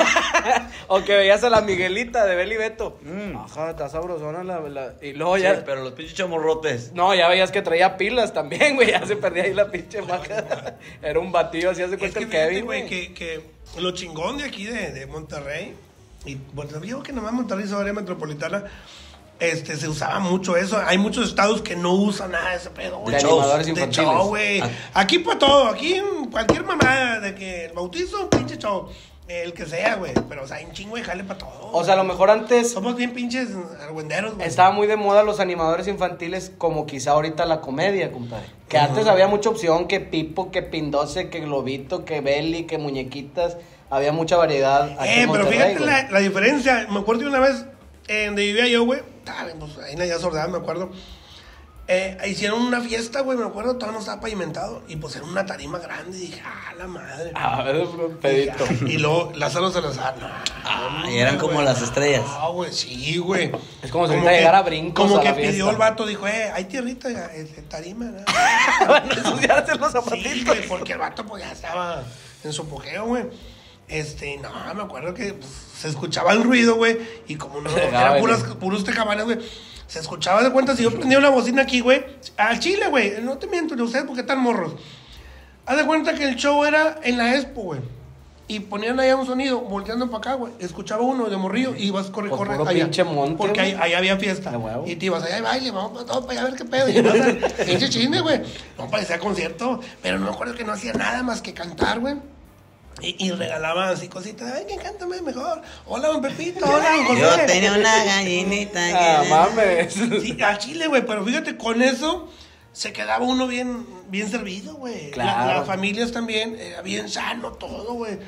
O que veías a la Miguelita de Beli Beto. Ajá, está sabrosona la, la- Y luego Sí, ya. pero los pinches chamorrotes. No, ya veías que traía pilas también, güey. Ya se perdía ahí la pinche maca. Era un batillo así, hace Es cuenta que el fíjate, Kevin, güey, güey. que, que lo chingón de aquí de, de Monterrey, y bueno, digo que nomás Monterrey es área metropolitana, este, se usaba mucho eso. Hay muchos estados que no usan nada de ese pedo, güey. De shows, animadores De infantiles. show, güey. Aquí para todo, aquí en cualquier mamada de que el bautizo, pinche show. El que sea, güey. Pero, o sea, hay un chingo de jale para todo. O sea, a lo mejor antes Somos bien pinches argüenderos, güey. estaba muy de moda los animadores infantiles, como quizá ahorita la comedia, compadre. Que antes había mucha opción, que Pipo, que Pindoce, que Globito, que Belly, que Muñequitas. Había mucha variedad aquí Eh, en pero Monterrey, fíjate güey. la, la diferencia. Me acuerdo de una vez eh, donde vivía yo, güey. Estaba, pues, ahí en la Sordán, me acuerdo. Eh, hicieron una fiesta, güey, me acuerdo, todavía no estaba pavimentado. Y pues era una tarima grande. Y dije, ah, la madre. A ver, un Dije, pedito. ah, y luego Lázaro Salazar. No, Ah, hombre, y eran como güey. las estrellas. Ah, güey, sí, güey. Es como si ahorita llegara Brincos Como a que la fiesta. pidió el vato, dijo, eh, hay tierrita, eh, tarima, ¿no? Van a ensuciarse los Sí, zapatitos. güey, porque el vato pues ya estaba en su apogeo, güey. Este, no, me acuerdo que pues, se escuchaba el ruido, güey. Y como no, Dejaba eran puras, venir. puros tecabanes, güey. Se escuchaba de cuenta si yo prendía una bocina aquí, güey. Al chile, güey. No te miento, no sé por qué tan morros. Haz de cuenta que el show era en la expo, güey. Y ponían allá un sonido, volteando para acá, güey. Escuchaba uno de morrillo y ibas corre, Pues corre puro allá. pinche monte, Porque ahí, güey. ahí había fiesta. Ah, huevo. Y te ibas allá, baile, vamos para todo, para allá a ver qué pedo. Y ibas al pinche chisme, güey. No parecía concierto, pero no me acuerdo que no hacía nada más que cantar, güey. Y, y regalaban así cositas. Ay, que cántame mejor. Hola, don Pepito. Hola, don José. Yo tenía una gallinita. Ah, que- mames. Sí, al chile, güey. Pero fíjate, con eso se quedaba uno bien, bien servido, güey. Claro. La- las familias también, era bien sano todo, güey.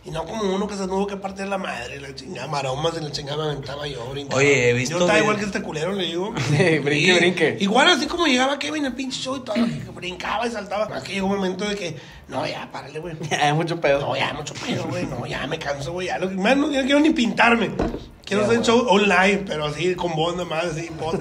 Y no como uno que se tuvo que partir la madre, la chingada, maromas en la chingada me aventaba yo, brincaba. Oye, he visto Yo estaba video- igual que este culero, le digo. Sí, brinque, Y- brinque. Igual así como llegaba Kevin el pinche show y todo, que brincaba y saltaba. Más que llegó un momento de que, no, ya, párale, güey. Hay mucho pedo. No, ya, mucho pedo, güey. No, ya me canso, güey. Ya, lo, más no, ya no quiero ni pintarme. Quiero hacer show online, pero así, con voz nomás, así, voz.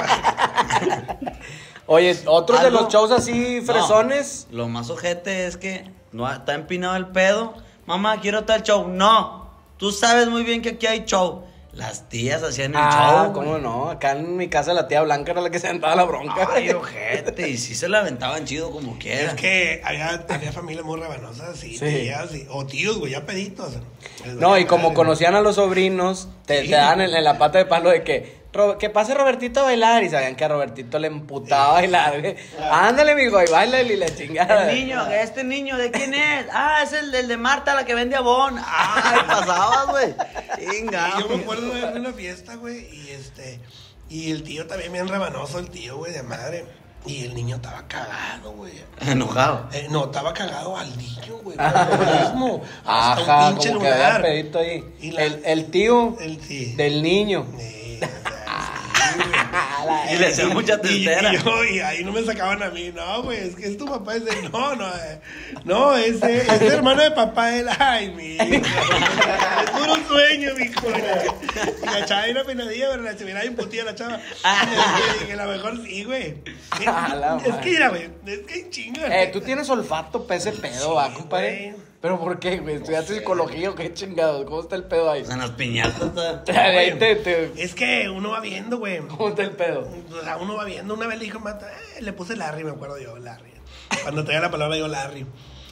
Oye, otros de Algo- los shows así No, fresones. lo más ojete es que no ha- está empinado el pedo. Mamá, quiero tal show. No, tú sabes muy bien que aquí hay show. Las tías hacían el Ah, show. ¿cómo güey. no? Acá en mi casa la tía Blanca era la que se sentaba la bronca. Ay, ojete. Y sí se la aventaban chido como quiera. Es que había, había familias muy rebanosas, sí, Sí. tías, sí, o tíos, güey, ya peditos. No, y como conocían a los sobrinos, te, Sí. te dan en, en la pata de palo de que "Ro- que pase Robertito a bailar", y sabían que a Robertito le emputaba a bailar. güey. Ándale, mijo, y baila y la chingada. El niño, este niño, ¿de quién es? Ah, es el, el de Marta, la que vende abón. Ay, pasabas, güey. Chinga. Y yo me acuerdo de una fiesta, güey, y este, y el tío también bien rebanoso, el tío, güey, de madre. Y el niño estaba cagado, güey. Enojado. Eh, no, estaba cagado al niño, güey. por lo mismo, hasta Ajá, un pinche como que había lugar. pedito ahí. Y la- el, el tío El tío. del niño. Sí, o sea, sí, güey. Y le hacían mucha Y, testera. y yo, y ahí no me sacaban a mí, no, güey, es que es tu papá, es de, no, no, eh, no, ese, es el hermano de papá, él, ay, mi hijo, es puro sueño, mi hijo. Y la chava era penadilla, pero la se miraba imputida la chava. Y dije, la mejor sí, güey. Es, A la es madre. que mira, güey, es que hay chinga. Eh, tú tienes olfato para ese pedo, ¿va, compadre? güey. ¿Pero por qué, güey? ¿Estudiaste psicología o qué chingados? ¿Cómo está el pedo ahí? O sea, en las piñatas. está- De ahí te, te- Es que uno va viendo, güey. ¿Cómo está el pedo? O sea, uno va viendo, una vez le dijo, mata, eh, le puse Larry, me acuerdo yo, Larry. Cuando traía la palabra yo, Larry.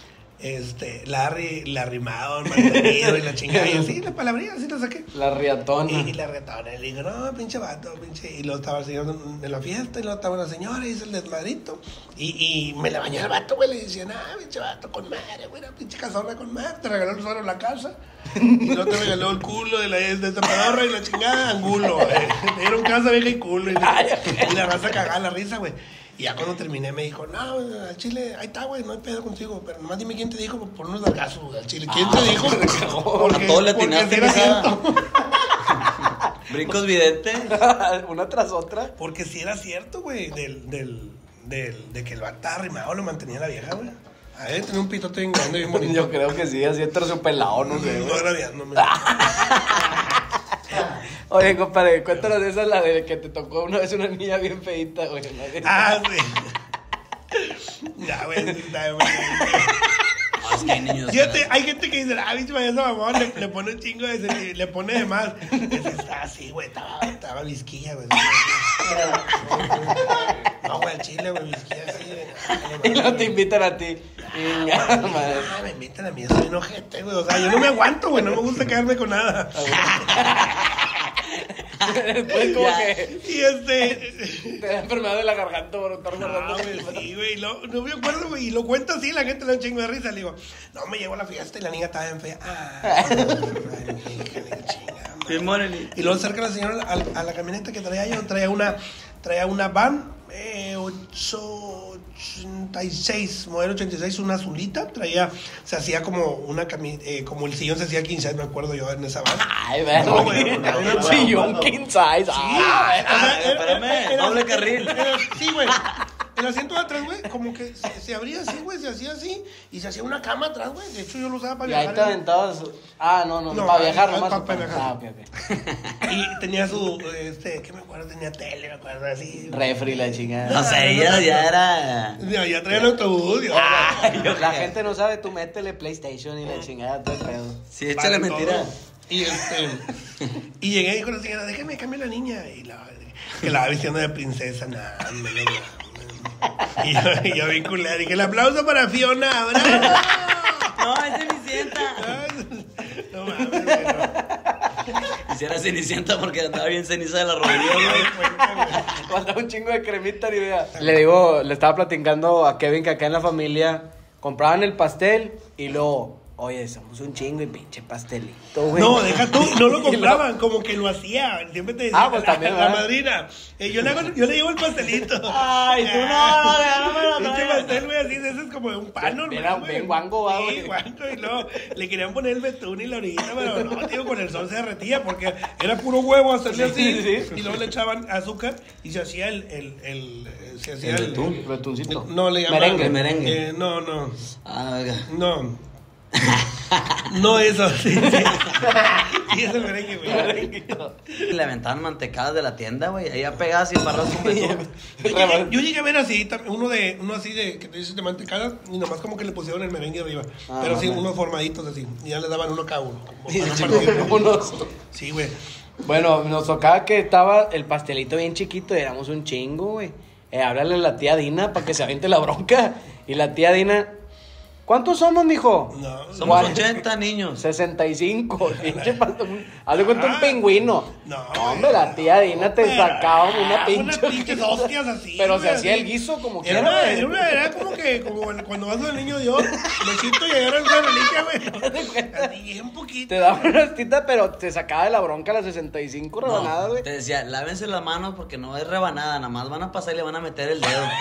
Este, Larry, Larry Mao, mantenido y la chingada. Y así, la palabría, así la saqué. La riatona. Y, y la retona, y le digo, no, pinche vato, pinche. Y luego estaba el señor en la fiesta, y luego estaba la señora, y hizo el desmadrito. Y, y me la bañó el vato, güey, le decían, ah, pinche vato, con madre, güey, una pinche casona con madre, te regaló el suelo en la casa. Y luego te regaló el culo de la de esta pedorra y la chingada, angulo. Eh. Le dieron casa, vieja y culo. Y, y la raza cagada la risa, güey. Y ya cuando terminé me dijo, no, al chile, ahí está, güey, no hay pedo contigo. Pero nomás dime quién te dijo por unos dalgazos, güey, al chile. ¿Quién te dijo? Porque, A todo le porque atinaste, si era pisada. cierto. Brincos vidente. Una tras otra. Porque si era cierto, güey, del, del, del, de que el vato estaba arrimado lo mantenía la vieja, güey. A ver, tenía un pitote bien grande, bien bonito. Yo creo que sí, así entre su pelado, no sé, No güey. agraviándome. Oye, compadre, cuéntanos esa, la de que te tocó una vez una niña bien feita, güey. Ah, sí. Ya, güey, sí está, güey. No, es que hay niños. Fíjate, hay gente que dice, ah, bicho, vaya esa mamá, le, le pone un chingo de, le, le pone de más. Ese está así, güey, estaba, estaba visquilla, güey. No, güey, al chile, güey, visquilla así, güey. Y no te invitan a ti. Inga, madre. Ah, me invitan a mí, soy un ojete, güey. O sea, yo no me aguanto, güey, no me gusta quedarme con nada. Después como Ya. que Y este... te da enfermedad de la garganta por estar No, guardando. güey, sí, güey, lo- no me acuerdo, güey, y lo cuento así, la gente le da un chingo de risa, le digo, no, me llegó a la fiesta y la niña estaba bien fea. Ah, ay, hija de chingada, madre. Sí, Morelli. Y luego cerca la señora a, a la camioneta que traía yo, traía una, traía una van, eh, ocho ochenta y seis, modelo ochenta y seis, una azulita, traía, se hacía como una cami eh, como el sillón se hacía quince, me acuerdo yo en esa van. Ay, ve, No, güey, un no, no, sillón no. king size. Sí, Ay, o sea, era- espérame, era- era- doble carril. era- Sí, güey. El asiento de atrás, güey, como que se, se abría así, güey, se hacía así y se hacía una cama atrás, güey. De hecho, yo lo usaba para y ahí viajar. te aventabas. Ah, no, no, No, para viajar ah, nomás. pa- para viajar. Ah, ok, ok. Y tenía su, este, ¿qué me acuerdo? Tenía tele, me acuerdo, así. Refri, la chingada. No sé, ya, ya era. Ya, ya traía el autobús, yo. Ay, yo- La gente no sabe, tú métele PlayStation y la chingada, todo el pedo. Sí, échale Vale, mentira. todo. Y este. Y llegué y con la señora, déjame cambiar la niña. Y la, que la va vistiendo de princesa, nada, no, no, no. Y yo, y yo vi culera. Dije, el aplauso para Fiona, bravo. No, es Cenicienta. No mames, güey, no. Hiciera Cenicienta porque andaba bien ceniza de la rodilla, güey. Falta un chingo de cremita ni idea. Le digo, le estaba platicando a Kevin que acá en la familia compraban el pastel y luego, oye, somos un chingo y pinche pastelito, güey. No, deja tú, no lo Y compraban, como que lo hacía. Siempre te decía Ah, pues la, también, la ¿verdad? madrina. eh, yo, le hago, yo le llevo el pastelito. Ay, tú no, déjamelo Pinche traer. pastel, güey, así de ese es como de un pan normal, Era güey. bien guango, va, Sí, güey. guango, y luego le querían poner el betún y la orillita, pero no, tío, con el sol se derretía porque era puro huevo hacerle así. Sí, sí. Y luego le echaban azúcar y se hacía el, el, el, el- se hacía El el, betún. el- Betuncito. no, le llamaban Merengue. El merengue. eh, no, no, Ah, oiga. no. No eso, sí, sí. Sí, es el merengue, güey. Le aventaban mantecadas de la tienda, güey. Ahí pegadas y barras con betún. Yo llegué, yo llegué a ver así, tam- uno de, uno así de, que te dices de mantecada, y nomás como que le pusieron el merengue arriba. Ah, pero sí, vale. unos formaditos así. Y ya le daban uno cada uno. como Sí, para no sí, partir. unos- Sí, güey. Bueno, nos tocaba que estaba el pastelito bien chiquito y éramos un chingo, güey. Eh, háblale a la tía Dina para que se aviente la bronca. Y la tía Dina, ¿cuántos somos, mijo? No, Somos Cuarenta. ochenta niños. sesenta y cinco. Pinche pastel. Hazle cuenta un Ah, pingüino. no, Hombre, la tía Dina te Pero, sacaba una ah, pinche. unas pinches hostias así, Pero güey, se hacía así. el guiso como Era, quiera, una, güey. era, una- era como que como cuando vas al niño Dios, besito y agarras una reliquia, güey. Así bien poquito. Te daba una hostita, pero te sacaba de la bronca las sesenta y cinco rebanadas, güey. Te decía, lávense las manos porque no es rebanada, nada más van a pasar y le van a meter el dedo.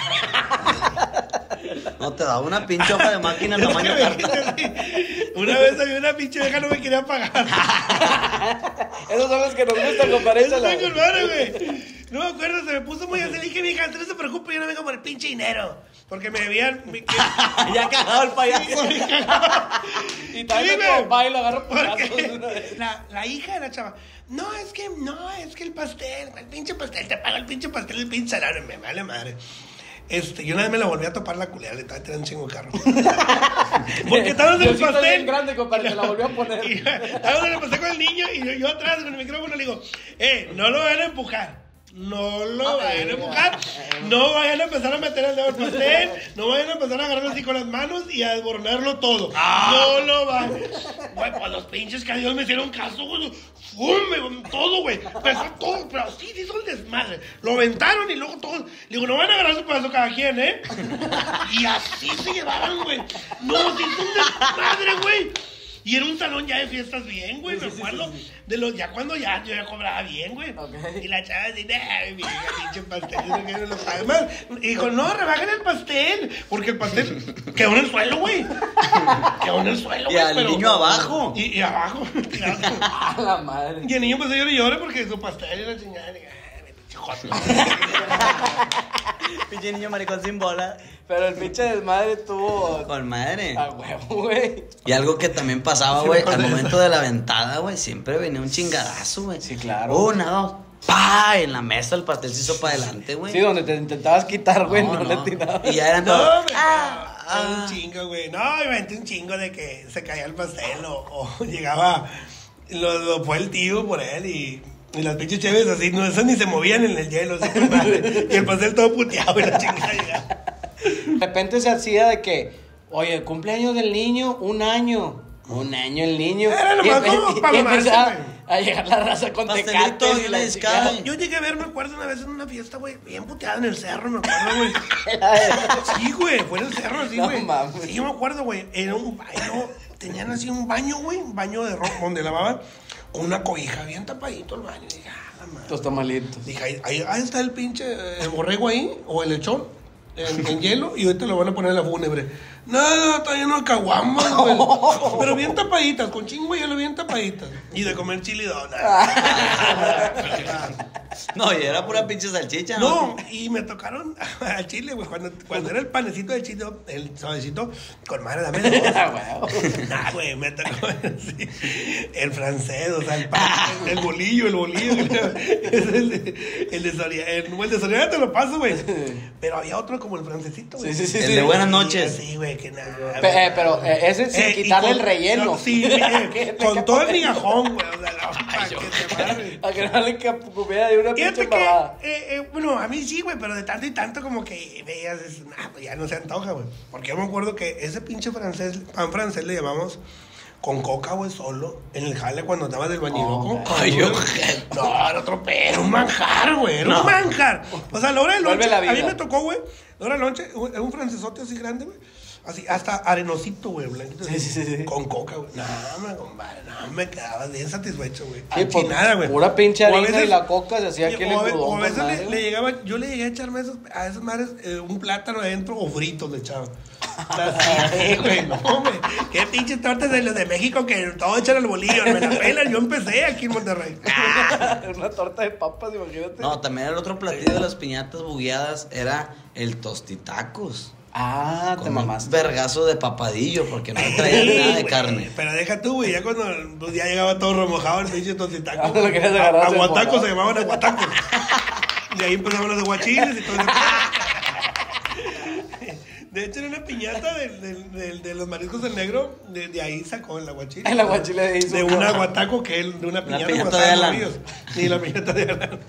No, te daba una pinche hoja de máquina Es que tamaño me carta. dijiste así. Una vez había una pinche vieja no me quería pagar. Esos son los que nos gustan, compadre. Eso échala. está con madre, güey. No me acuerdo, se me puso muy así. Le dije, mija, no se preocupe, yo no vengo por el pinche dinero. Porque me debían. mi- que- Ya cagado el payaso. Y también Sí, a güey. tu papá y lo agarro por Porque la, la hija de la chava, no, es que, no, es que el pastel, el pinche pastel, te paga el pinche pastel, el pinche salario, me vale madre. Este, yo una vez me la volví a topar la culera, le estaba tirando un chingo de carro. Porque estábamos en Yo el sí estoy pastel. bien grande, compadre, te la volvió a poner. Y estábamos en el pastel con el niño y yo, yo atrás con el micrófono le digo, eh, no lo vayan a empujar. No lo vayan a empujar. No vayan a empezar a meter el dedo al pastel. No vayan a empezar a agarrarlo así con las manos y a desbornarlo todo. No lo vayan. Güey, pues los pinches que a Dios me hicieron caso, güey. Fume, todo, güey. Pesó todo, pero sí, sí, son desmadre. Lo aventaron y luego todos. Le digo, no van a agarrar su pedazo cada quien, ¿eh? Y así se llevaban, güey. No, sí, son desmadre, güey. Y era un salón ya de fiestas bien, güey, Sí, me sí, sí, acuerdo. sí, sí. De los, ya cuando ya yo ya cobraba bien, güey. Ok. Y la chava así, ay, mira, pinche pastel, yo no quiero los además. Y dijo, no, rebajen el pastel. Porque el pastel quedó en el suelo, güey. Quedó en el suelo, Y güey. al pero- niño abajo. Y, y abajo. tirado. A la madre. Y el niño empezó a llorar y llorar porque su pastel y la chingada. Y dije, ay, mi pinche joto. Pinche niño maricón sin bola. Pero el pinche desmadre tuvo Con madre. a huevo, güey. Y algo que también pasaba, güey, al momento de la ventada, güey, siempre venía un chingadazo, güey. Sí, claro. Una, dos, pa, en la mesa el pastel se hizo para adelante, güey. Sí, donde te intentabas quitar, güey, no, le tirabas. Y ya eran No, todos. hombre, Ah, no, era ah. un chingo, güey. No, obviamente un chingo de que se caía el pastel o, o llegaba, lo, lo fue el tío por él y, y las pinches chéves así, no, esas ni se movían en el hielo, así, con madre. Y el pastel todo puteado y la chingada llegaba. De repente se hacía de que, oye, el cumpleaños del niño, un año. Un año el niño. Era nomás Y empe- como y palomarse, empezaba güey. a llegar la raza con Pastelito tecates y y una la discada. chingada. Yo llegué a ver, me acuerdo una vez en una fiesta, güey, bien puteada en el cerro, me acuerdo, güey. Sí, güey, fue en el cerro, así, No güey. mames. Sí, yo me acuerdo, güey. Era un baño, tenían así un baño, güey, un baño de ropa donde lavaban con una cobija bien tapadito el baño. Y dije, ah, la madre. Los tamalitos. Dije, ahí, ahí, ahí está el pinche eh, el borrego ahí, o el lechón, en, en hielo, y ahorita lo van a poner en la fúnebre. No, no, está lleno de caguamas, güey. Pero bien tapaditas, con chingo de hielo bien tapaditas. Y de comer chili dona. No, y era pura pinche salchicha, ¿no? No, y me tocaron al chile, güey. Cuando, cuando era el panecito del chile, el suavecito, con madre, dame dos. Ah, huevo. Nah, güey, me tocó así, el francés, o sea, el pan, el bolillo, el bolillo. Es el de, el de Soria, el, el de Soriana te lo paso, güey. Pero había otro como el francesito, güey. Sí, sí, sí, El sí. de buenas noches. Sí, güey, que nada. Pe- eh, pero eh, ese sin Eh, y quitarle con- el relleno. no, sí, eh, Que- con que- todo el migajón, güey. O sea, la para que te amarre. A que no le cupiera de una pinche Fíjate que, babada. eh, eh, bueno, a mí sí, güey, pero de tanto y tanto como que veías, es, nah, pues ya no se antoja, güey. Porque yo me acuerdo que ese pinche francés, pan francés le llamamos con coca, güey, solo, en el jale cuando andaba del bañiloco. Oh, ay, yo- No, era otro pedo, era un manjar, güey, era No. un manjar. O sea, a la hora del Vuelve lonche, la a mí vida. me tocó, güey, la hora del lonche, un- un francesote así grande, güey. Así, hasta arenosito, güey, blanquito. Sí, sí, sí, sí. Con coca, güey. No, me, compadre, no, me quedaba bien satisfecho, güey. Sí, pues, Nada, güey. pura pinche O a harina veces- y la coca se hacía aquí el o a ve- engrudo o a con veces madre, le, güey. le llegaba, yo le llegué a echarme esos, a esas madres eh, un plátano adentro o fritos le echaba. Así, güey, no, hombre. Qué pinches tortas de los de México que todo echan al bolillo. Me la pelan, yo empecé aquí en Monterrey. Una torta de papas, imagínate. No, también el otro platillo de las piñatas bugueadas era el tostitacos. Ah, te Con un mamaste. vergazo de papadillo, porque no traía nada de güey, carne. Pero deja tú, güey, ya cuando pues, ya llegaba todo remojado el pinche tostitaco. Ah, lo querías agarrar así Aguatacos mojado. se llamaban aguatacos. Y ahí empezaban los aguachiles y todo eso. De hecho, era una piñata de, de, de, de los mariscos del negro. De, de ahí sacó el aguachile. El aguachile hizo De una- un aguataco que él, de una piñata. piñata basada de en Alan. ríos. Sí, la piñata de Alan.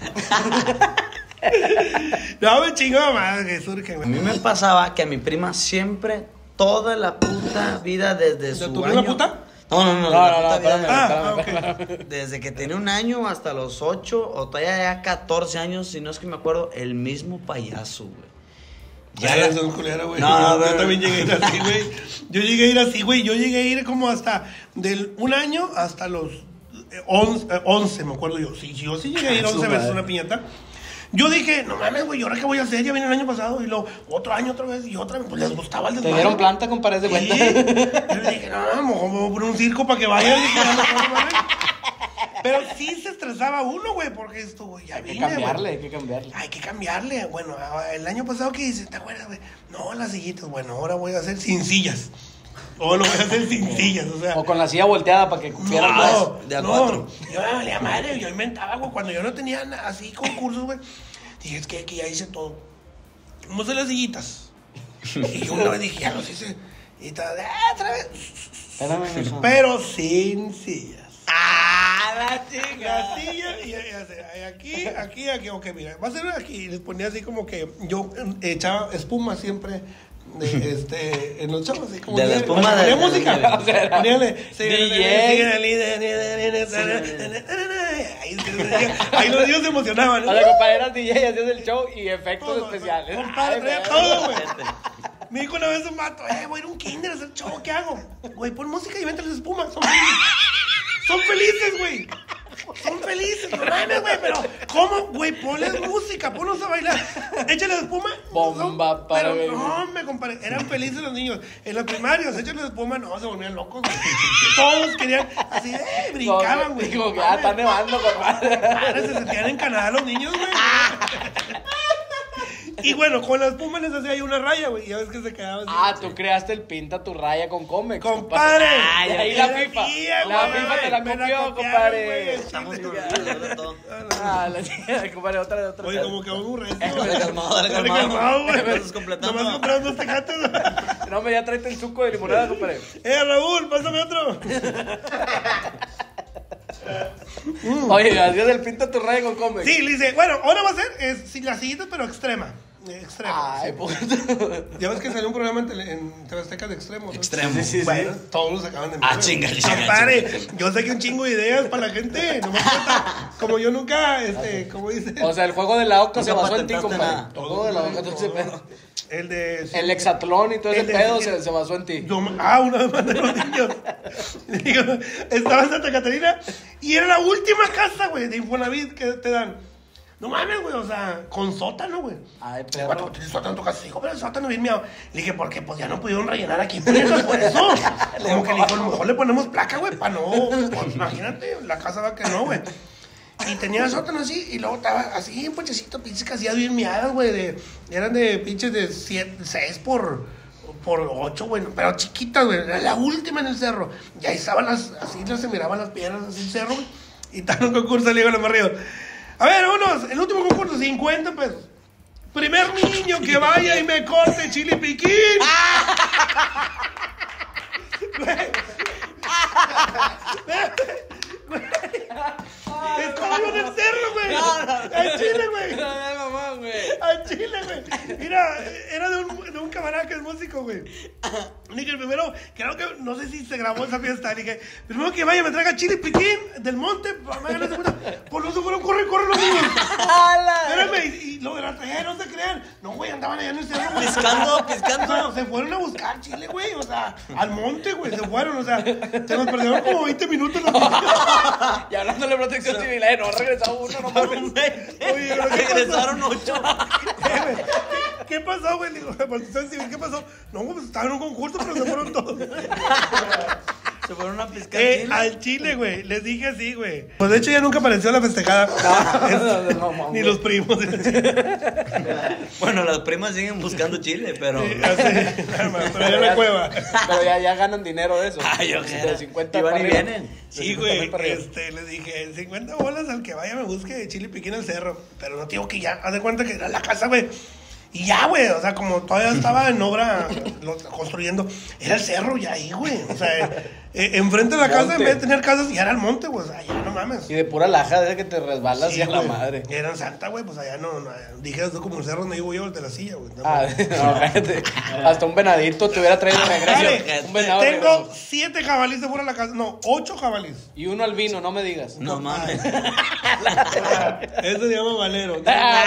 No, me chingó más que surge, A güey. mí me pasaba que a mi prima siempre, toda la puta vida desde su tu año... prima puta? No, no, no, No, la no, puta no, vida espérame, de- Ah, espérame, ok. Desde que tenía un año hasta los ocho o todavía ya catorce años, si no es que me acuerdo, el mismo payaso, güey. Ya la- eres un culero, güey. No, yo, no, yo no. también llegué a ir así, güey. Yo llegué a ir así, güey. Yo llegué a ir como hasta del un año hasta los eh, once, eh, once, me acuerdo yo. Sí, yo sí llegué a ir Ah, su once veces a madre. una piñata. Yo dije, no mames, güey, ¿y ahora qué voy a hacer? Ya vine el año pasado y luego otro año otra vez y otra vez. Pues les gustaba el Te desmadre. dieron planta, compadre, de Sí. cuenta. Yo le dije, no, no, mejor me voy a poner un circo para que vayan. Dije, no, no, no, mames. Pero sí se estresaba uno, güey, porque esto, güey, ya Hay que vine, güey. cambiarle, hay que cambiarle. Hay que cambiarle. Bueno, el año pasado que hice, ¿te acuerdas, güey? No, las sillitas. Bueno, ahora voy a hacer sin sillas. O lo voy a hacer sin sillas, o sea. O con la silla volteada para que cupiera no, más. de a no, cuatro. Yo me valía madre, yo inventaba, güey. Cuando yo no tenía na- así concursos, güey. Dije, es que aquí ya hice todo. Vamos a hacer las sillitas. Y yo una vez dije, ya los hice. Y tal, ah, otra vez. Espérame, mijo. Pero sin sillas. ¡Ah, la La silla y, y, y- y aquí, aquí, aquí, ok, mira, va a ser aquí. Y les ponía así como que yo eh, echaba espuma siempre de, este, en los chavos, así como De la que- espuma cuando de- ponía música. de- o sea, era Poníale, sí, D J. ahí, ahí los niños se emocionaban. A la compañera D J hacías el show y efectos Todo, especiales. compadre, Ay, traía güey. todo, güey. Me dijo una vez un vato, eh, voy a ir a un kinder a hacer show, ¿qué hago? Güey, pon música y vente las espumas, son felices. Son felices, güey. Son felices, no mames, güey, pero ¿cómo, güey? Ponles música, ponlos a bailar. Échale espuma. Bomba no, para Pero ver. no, me compadre, eran felices los niños. En los primarios, échale espuma, no, se volvían locos, güey. Todos querían, así, eh, brincaban, güey. Como que, ah, está nevando, compadre. Padre, se sentían en Canadá los niños, güey. Y bueno, con la espuma les hacía ahí una raya, güey. Ya ves que se quedaba así. Ah, tú creaste el pinta tu raya con Comex. ¡Compadre! Ay, ahí la Era FIFA. guía, La güey, FIFA te la me la copió, copiaron, compadre. güey. Estamos con de todo. Ah, la chica, compadre, otra de otra. Oye, como que un resto. Dale calmado, dale Dale calmado. calmado, güey. Estás completando. Nomás comprando dos tecates. No, me ya tráete el suco de limonada, compadre. Eh, Raúl, pásame otro. Oye, hacías el pinta tu raya con Comex. Sí, le dice, bueno, ahora va a ser es, sí, las sillitas, pero extrema. Eh, Extrema. Ay, sí. pues. Ya ves que salió un programa en, tele, en T V Azteca de extremos. ¿no? Extremo. Sí, sí, sí. Bueno, todos los acaban de Ah, chinga, chinga, Compadre, yo sé que un chingo de ideas para la gente. No me falta. Como yo nunca, este, como dice. O sea, el juego de la oca se Nunca basó en ti, patentaste compadre. nada. El juego de la oca, todo ese pedo. El de. El hexatlón y todo ese El de- pedo el- se, se basó en ti. Yo, ah, una vez mandé a los niños. Digo, estaba en Santa Catarina y era la última casa, güey, de Infonavit que te dan. No mames, güey, o sea, con sótano, güey. Ay, Bueno, perro. ¿tienes sótano en tu casa? Dijo, pero el sótano bien miado. Le dije, ¿por qué? Pues ya no pudieron rellenar aquí. Por eso, por eso. Como que le dijo, a lo mejor le ponemos placa, güey, para no. Pues, imagínate, la casa va que no, güey. Y tenía sótano así, y luego estaba así, un pochecito, pinches casillas bien miadas, güey. De, eran de pinches de seis por, por ocho, güey. Pero chiquitas, güey. Era la última en el cerro. Y ahí estaban las, así se miraban las piedras, así el cerro, güey. Y estaba en un concurso, le digo a los marridos. A ver, unos, el último concurso, cincuenta pesos. Primer niño que vaya y me corte chile piquín. Estaba yo en el cerro, güey. Al chile, güey. Al Chile, güey. Mira, era de un, de un camarada que es músico, güey. Dije, primero, creo que, no sé si se grabó esa fiesta. Dije, primero que vaya, me traiga chile piquín del monte. Me hagan la segunda. Por los fueron, corre, corre los niños. Espérame, y, y lo de la traje, no se crean. No, güey, andaban allá en el cerro. Piscando, piscando. No, se fueron a buscar chile, güey. O sea, al monte, güey, se fueron. O sea, se nos perdieron como veinte minutos. La y hablando de protección civil, eh, no regresado uno, no mames. Oye, ¿qué regresaron ocho. ¿Qué pasó, güey? Digo, la protección civil, ¿qué pasó? No, pues estaban en un concurso, pero se fueron todos. Se fueron a pescar Eh, chile. al chile, güey. Les dije así, güey. Pues de hecho ya nunca apareció la festejada. No, no, no, Ni güey. los primos. Bueno, las primas siguen buscando chile, pero. Sí, así, nada más, pero allá en la cueva. Pero ya, ya ganan dinero de eso. Ay, yo De cincuenta y van para y arriba. vienen. De Sí, cincuenta güey, para arriba. este, les dije, cincuenta bolas al que vaya me busque de chile piquín al cerro. Pero no te digo que ya, haz de cuenta que era la casa, güey. Y ya, güey, o sea, como todavía estaba en obra lo, construyendo, era el cerro ya ahí, güey. O sea, eh, enfrente de la casa, Monte. en vez de tener casas, ya era el monte, güey. O sea, ya no mames. Y de pura laja, de que te resbalas Sí, y a la güey. madre. Era en Santa, güey, pues allá no, no dije, esto como el cerro donde vivo yo, el de la silla, güey. No, Ah, mames. no, cállate. Hasta un venadito te hubiera traído de regreso. Dale, Un venado de tengo regreso. siete jabalíes de fuera de la casa, no, ocho jabalíes. Y uno albino, no me digas. No mames. Ese se llama Valero.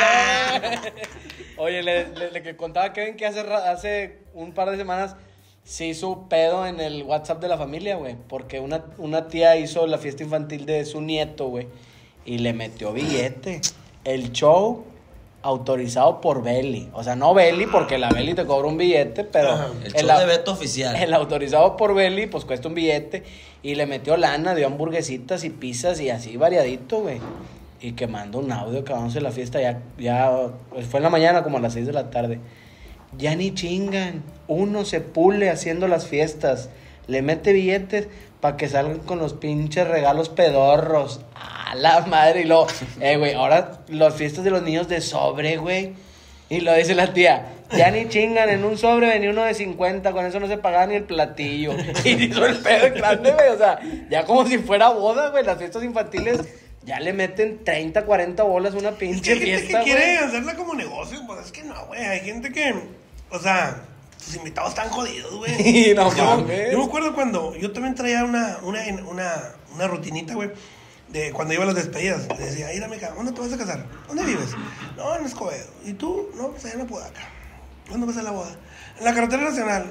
Oye, le, le, le que contaba a Kevin que hace, ra- hace un par de semanas se hizo un pedo en el WhatsApp de la familia, güey. Porque una, una tía hizo la fiesta infantil de su nieto, güey. Y le metió billete. El show autorizado por Beli. O sea, no Beli, porque la Beli te cobra un billete, pero... Ajá. El show au- de Beto oficial. El autorizado por Beli, pues cuesta un billete. Y le metió lana, dio hamburguesitas y pizzas y así variadito, güey. Y que mandó un audio acabándose la fiesta ya, ya, pues fue en la mañana como a las seis de la tarde. Ya ni chingan, uno se pule haciendo las fiestas, le mete billetes para que salgan con los pinches regalos pedorros. A la madre, y luego, eh, güey, ahora las fiestas de los niños de sobre, güey. Y lo dice la tía, ya ni chingan, en un sobre venía uno de cincuenta, con eso no se pagaba ni el platillo. Y hizo el pedo en grande, güey, o sea, ya como si fuera boda, güey, las fiestas infantiles... Ya le meten treinta, cuarenta bolas a una Es que pinche hay gente fiesta, que quiere güey. hacerla como negocio, pues es que no, güey. Hay gente que, o sea, sus invitados están jodidos, güey. Sí, no yo, mames. yo me acuerdo cuando yo también traía una, una, una, una rutinita, güey, de cuando iba a las despedidas. Le decía, mira, amiga, ¿dónde te vas a casar? ¿Dónde vives? No, en Escobedo. ¿Y tú? No, pues allá en Apodaca. ¿Dónde vas a la boda? En la carretera nacional.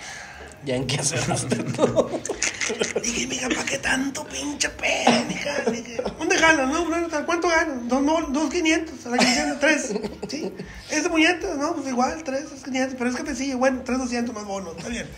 Ya en qué acertaste todo. Dije, mija, ¿para qué tanto pinche pedo, mija? Dije, ¿dónde ganas? No, no, ¿cuánto ganas? Dos, no, dos quinientos, a la quincena, tres. Sí, es de puñetas, no, pues igual, tres, es quinientos, pero es que te sigue, bueno, tres doscientos más bonos, está bien.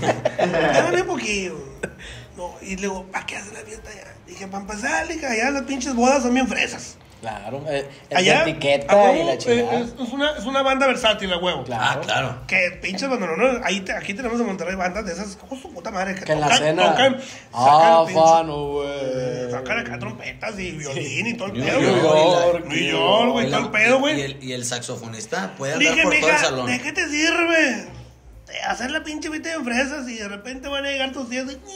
Dame un poquillo. No, y luego, ¿para qué hacen la fiesta allá? Dije, para empezar, dije, allá las pinches bodas son bien fresas. Claro, eh, es Allá, de etiqueta a huevo, y la eh, chingada. es, es una, es una banda versátil, a huevo. Claro. Ah, claro. Que pinches bandoneones, ahí te- aquí tenemos en Monterrey bandas de esas, como su puta madre, que, Que en la tocan, cena. tocan, Ah, sacan pinche- fano, güey. Sacan acá trompetas y violín y todo el New pedo, York, güey. York, New York, güey, Y todo la- el pedo, y güey. el, y el saxofonista puede andar Dije, por todo el mija, salón. ¿de qué te sirve? De hacer la pinche vita en fresas y de repente van a llegar tus tíos y...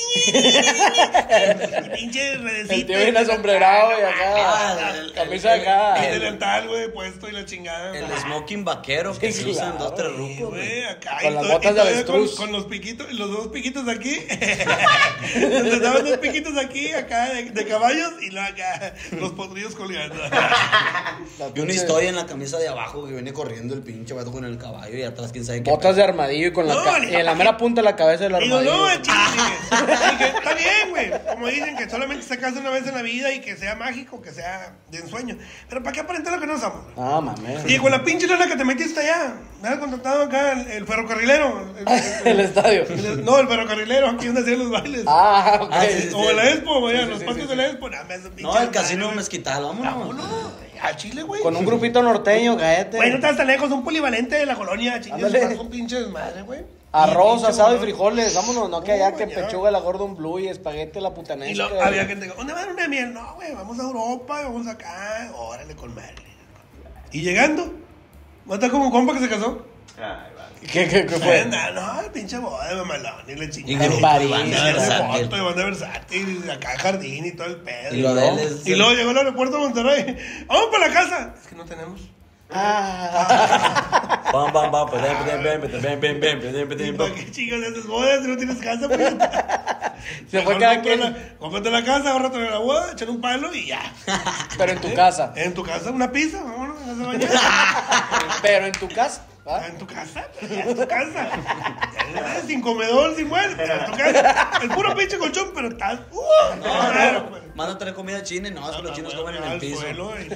y pinche redecito. El tío viene asombrerado y Ah, acá. el- Camisa el- acá. El delantal, güey, puesto y la chingada. El smoking vaquero que Sí, se usan claro, dos, tres Sí, rucos, güey. güey, acá. Con y las todo- botas y de todavía con, avestruz. con los piquitos, los dos piquitos aquí. Nos daban dos piquitos aquí, acá, de, de caballos, y luego acá, los potrillos colgando. Vi una historia en la camisa de abajo que viene corriendo el pinche vato con el caballo y atrás quién sabe qué. Botas de armadillo y con la No, ca- le- y en la mera punta de la cabeza del Digo, armadillo. no, el chile, dije, dije, está bien, güey. Como dicen que solamente se casa una vez en la vida y que sea mágico, que sea de ensueño. Pero ¿para qué aparentar lo que no somos? Ah, mames. Y con la pinche lana que te metiste allá, me has contratado acá el, el ferrocarrilero. El- el- El estadio. el- no, el ferrocarrilero, aquí donde hacían los bailes. Ah, ok. Ah, sí, sí. O en la Expo, vaya, Sí, sí, los sí, patios sí, de la Expo. Nah, me hace pinche No, el madre, casino güey. mezquital, vámonos. Vámonos, al Chile, güey. Con un grupito norteño, cállate. Güey, no te vas tan lejos, un polivalente de la colonia, chingados. Ándale. Un pinche desmadre, güey. Arroz, Pinche asado y bolón. frijoles, vámonos, no que No, allá que mañana. pechuga la Gordon Blue y espagueti la Y putanesca. lo, había gente que, ¿dónde van a una miel? No, güey, vamos a Europa, vamos acá, órale con madre. Y llegando, ¿no está como un compa que se casó? ¿Qué, qué, qué fue? Anda, no, el pinche boda de mamalón y le Y chingada. En grupo, París. y banda Y de versátil. foto, y banda versátil, y acá jardín y todo el pedo. Y lo de él es Y luego llegó al aeropuerto de Monterrey. Vamos para la casa. Es que no tenemos. Ah. Bam, bam, bam, pues, ven, ven, ven, ven, ven, ven, ven, ven, ven, ¿Y ven, para qué chicas haces bodas si no tienes casa, pues? Se fue cada quien. Cómprate la casa, ahórrate la boda, echar un palo y ya. Pero en tu casa. En tu casa, una pizza, vámonos, a hacer bañar. Pero en tu casa. ¿va? En tu casa, en tu casa. Sin comedor, sin mueble, pero en tu casa. El puro pinche colchón, pero estás. Uh, No, no, manda a traer comida china y no, es que los chinos comen en el piso. Suelo, y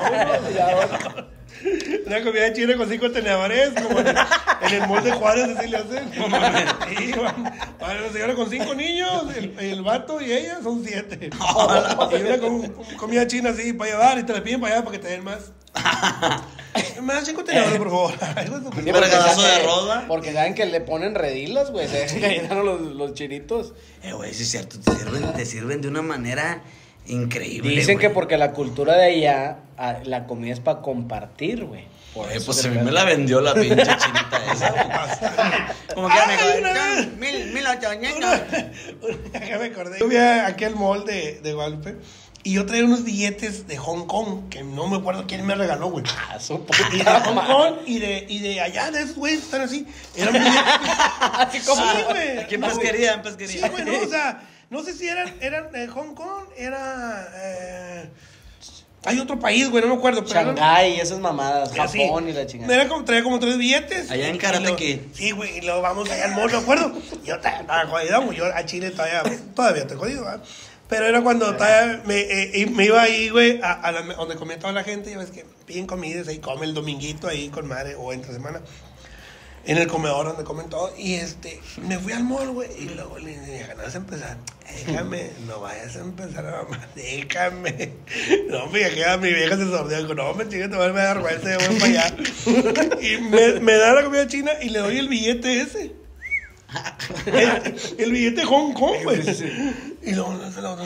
una comida china con cinco tenedores, como en el, en el mall de Juárez, así le hacen. Sí, van, van la señora con cinco niños, el, el vato y ella son siete. Y una con, con comida china así para llevar y te la piden para allá para que te den más. Me dan cinco tenedores, por favor. Un vergadazo de roda. Porque saben que le ponen redilas, güey. Se llenan los, los chinitos. Eh, güey, sí es cierto, te sirven, te sirven de una manera increíble. Dicen güey. que porque la cultura de allá, ah, la comida es para compartir, güey. Por Eh, eso pues se a mí trata. me la vendió la pinche chinita esa. Como que Ay, me una vez. mil, mil ochocientos. Ya me acordé. Yo fui a aquel mall de, de Guadalupe y yo traía unos billetes de Hong Kong que no me acuerdo quién me regaló, güey. Ah, su Y de puta Hong madre. Kong y de, y de allá, de esos güeyes están así. Eran billetes. Así como. Sí, güey. Aquí en No, pesquería, en Sí, pesquería. güey, no, o sea, no sé si eran, eran de Hong Kong, era. Eh, hay otro país, güey, no me acuerdo. Pero eran- Shanghái y esas mamadas. Sí, así. Japón y la chingada. Era como, traía como tres billetes. Allá en Y Karate lo- Kid. Sí, güey, y luego vamos allá al mall, ¿me acuerdo? Yo estaba estaba jodido, güey, yo a Chile todavía, todavía estoy jodido, ¿verdad? Pero era cuando todavía me, eh, me iba ahí, güey, a, a la- donde comía toda la gente, ya ves que piden comidas, ahí come el dominguito ahí con madre, o entre semana, en el comedor donde comen todo, y este, me fui al mall, güey, y luego le dije, no vas a empezar, déjame, no vayas a empezar a mamá, déjame. No, me queda mi vieja se sordió, dijo, no, me chingue, te voy a dar vergüenza, yo voy para allá. Y me, me da la comida china y le doy el billete ese. El, el billete de Hong Kong, güey. Y luego, se lo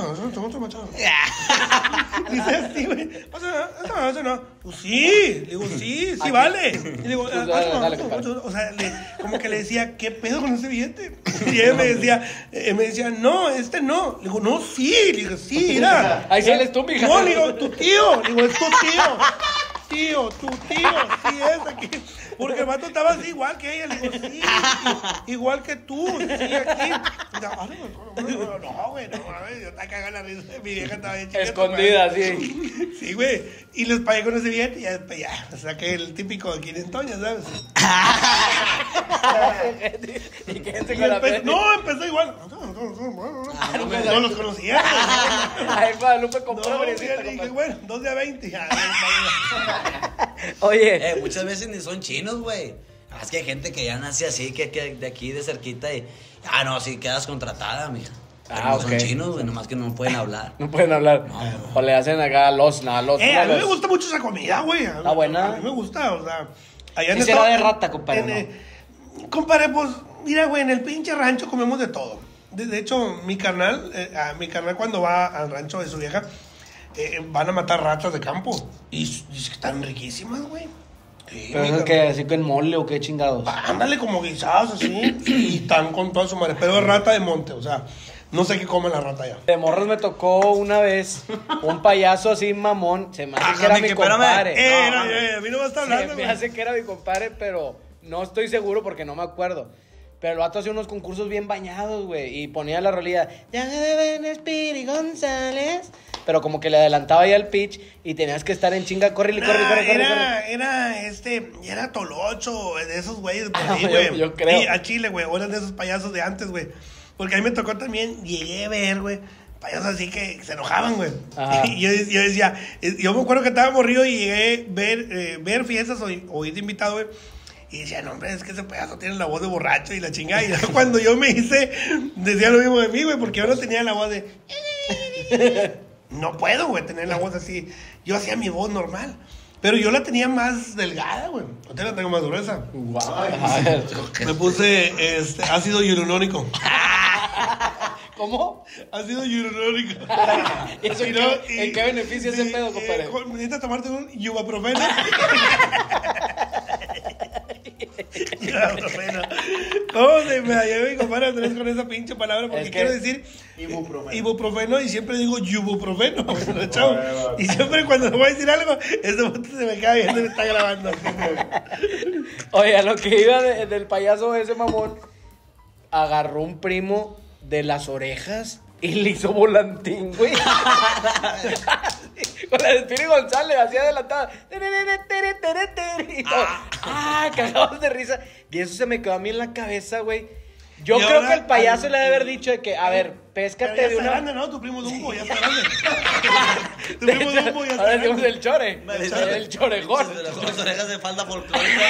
dice así, güey. O sea, no, no, no. Pues sí. Le digo, sí, sí vale. Y le digo, Pues ah, dale, ah, dale, ah, compadre. o sea, le- como que le decía, ¿qué pedo con ese billete? Y ella me decía, eh, me decía, no, este no. Le digo, no, sí. Le digo, sí, mira. Ahí sales tú, mija. No, le digo, tu tío. Le digo, es tu tío. Tío, tu tío, sí es aquí. Porque el vato estaba así igual que ella. Le digo, sí, i- igual que tú, sí, aquí. Y yo, "Ah, no, no, no, güey, no, güey, yo estaba cagando la risa. Mi vieja estaba bien chiquita. Escondida, güey. sí. Sí, güey. Y les pagué con ese billete y ya después ya saqué el típico de quinientos, ya sabes. Y quédense Y con la empezó- fe. no, empezó igual. No, no, no, no, no, no los conocía. Ay, Guadalupe compró No, brisita, y dije, compadre. bueno, dos de a veinte. Ya, Oye, Eh, muchas veces ni son chinos, güey. Ah, Es que hay gente que ya nace así, que, que de aquí de cerquita y. Ah, no, sí, quedas contratada, mija. Pero Ah, no ok. son chinos, güey, nomás que no pueden hablar. no pueden hablar. O le hacen acá los, nada, los. Eh, a mí me los- gusta mucho esa comida, güey. A- Está buena. A mí me gusta, o sea. Allá Sí en será el- de rata, compadre, en ¿no? el- Compadre, pues, mira, güey, en el pinche rancho comemos de todo. De, de hecho, mi carnal, eh, a mi carnal cuando va al rancho de su vieja, eh, van a matar ratas de campo. Y, y están riquísimas, güey. Sí, Pero mi es carnal. que así con mole o qué chingados. Ándale como guisados así. Y están con toda su madre. Pero es rata de monte, o sea, no sé qué come la rata allá. De morros me tocó una vez un payaso así mamón. Se me hace Ajá, que era mi mi que espérame. compadre. Eh, No, no, eh, a mí no me está Se hablando, me güey. hace que era mi compadre, pero no estoy seguro porque no me acuerdo. Pero el vato hacía unos concursos bien bañados, güey. Y ponía la rolilla, ya ven Espiri González. Pero como que le adelantaba ya el pitch y tenías que estar en chinga, corre, corre, corre, Nah, corre, corre. era, era este, era Tolocho, de esos güeyes por ahí, Yo- güey. yo creo. Y a Chile, güey, o eran de esos payasos de antes, güey. Porque a mí me tocó también, llegué a ver, güey, payasos así que se enojaban, güey. Ajá. Y yo, yo decía, eh, yo me acuerdo que estaba morrido y llegué a ver, eh, ver fiestas o, o ir de invitado, güey. Y decía, no, hombre, es que ese payaso tiene la voz de borracho y la chingada. Y cuando yo me hice, decía lo mismo de mí, güey, porque yo no tenía la voz de... No puedo, güey, tener la voz así. Yo hacía mi voz normal. Pero yo la tenía más delgada, güey. Ahorita la tengo más gruesa. Guau. A ver, Me puse este, ácido hialurónico. ¿cómo? Ácido hialurónico. ¿Eso en Y qué- y- en qué beneficia ese sí, pedo, compadre? eh, con- necesitas tomarte un ibuprofeno. Ibuprofeno. ¿Cómo se me halló mi compadre Andrés con esa pinche palabra? Porque Es que- quiero decir Ibuprofeno. ibuprofeno y siempre digo ibuprofeno, ¿no, chavo? Y siempre cuando le voy a decir algo, este bote se me cae viendo y me está grabando. Oye, a lo que iba de- del payaso ese mamón, agarró un primo de las orejas y le hizo volantín, güey. Con la de Spiri González, así adelantada. Y todo. Ah, cagados de risa. Y eso se me quedó a mí en la cabeza, güey. Yo Y creo ahora- que el payaso le debe haber dicho de que, a ver, Pero péscate ya de está una... grande, ¿no? Tu primo Dumbo ya está grande. Tu De primo hecho, Dumbo ya está ahora decimos grande. el chore. Me dice- El chorejón. Se dejó las orejas de falda folclórica.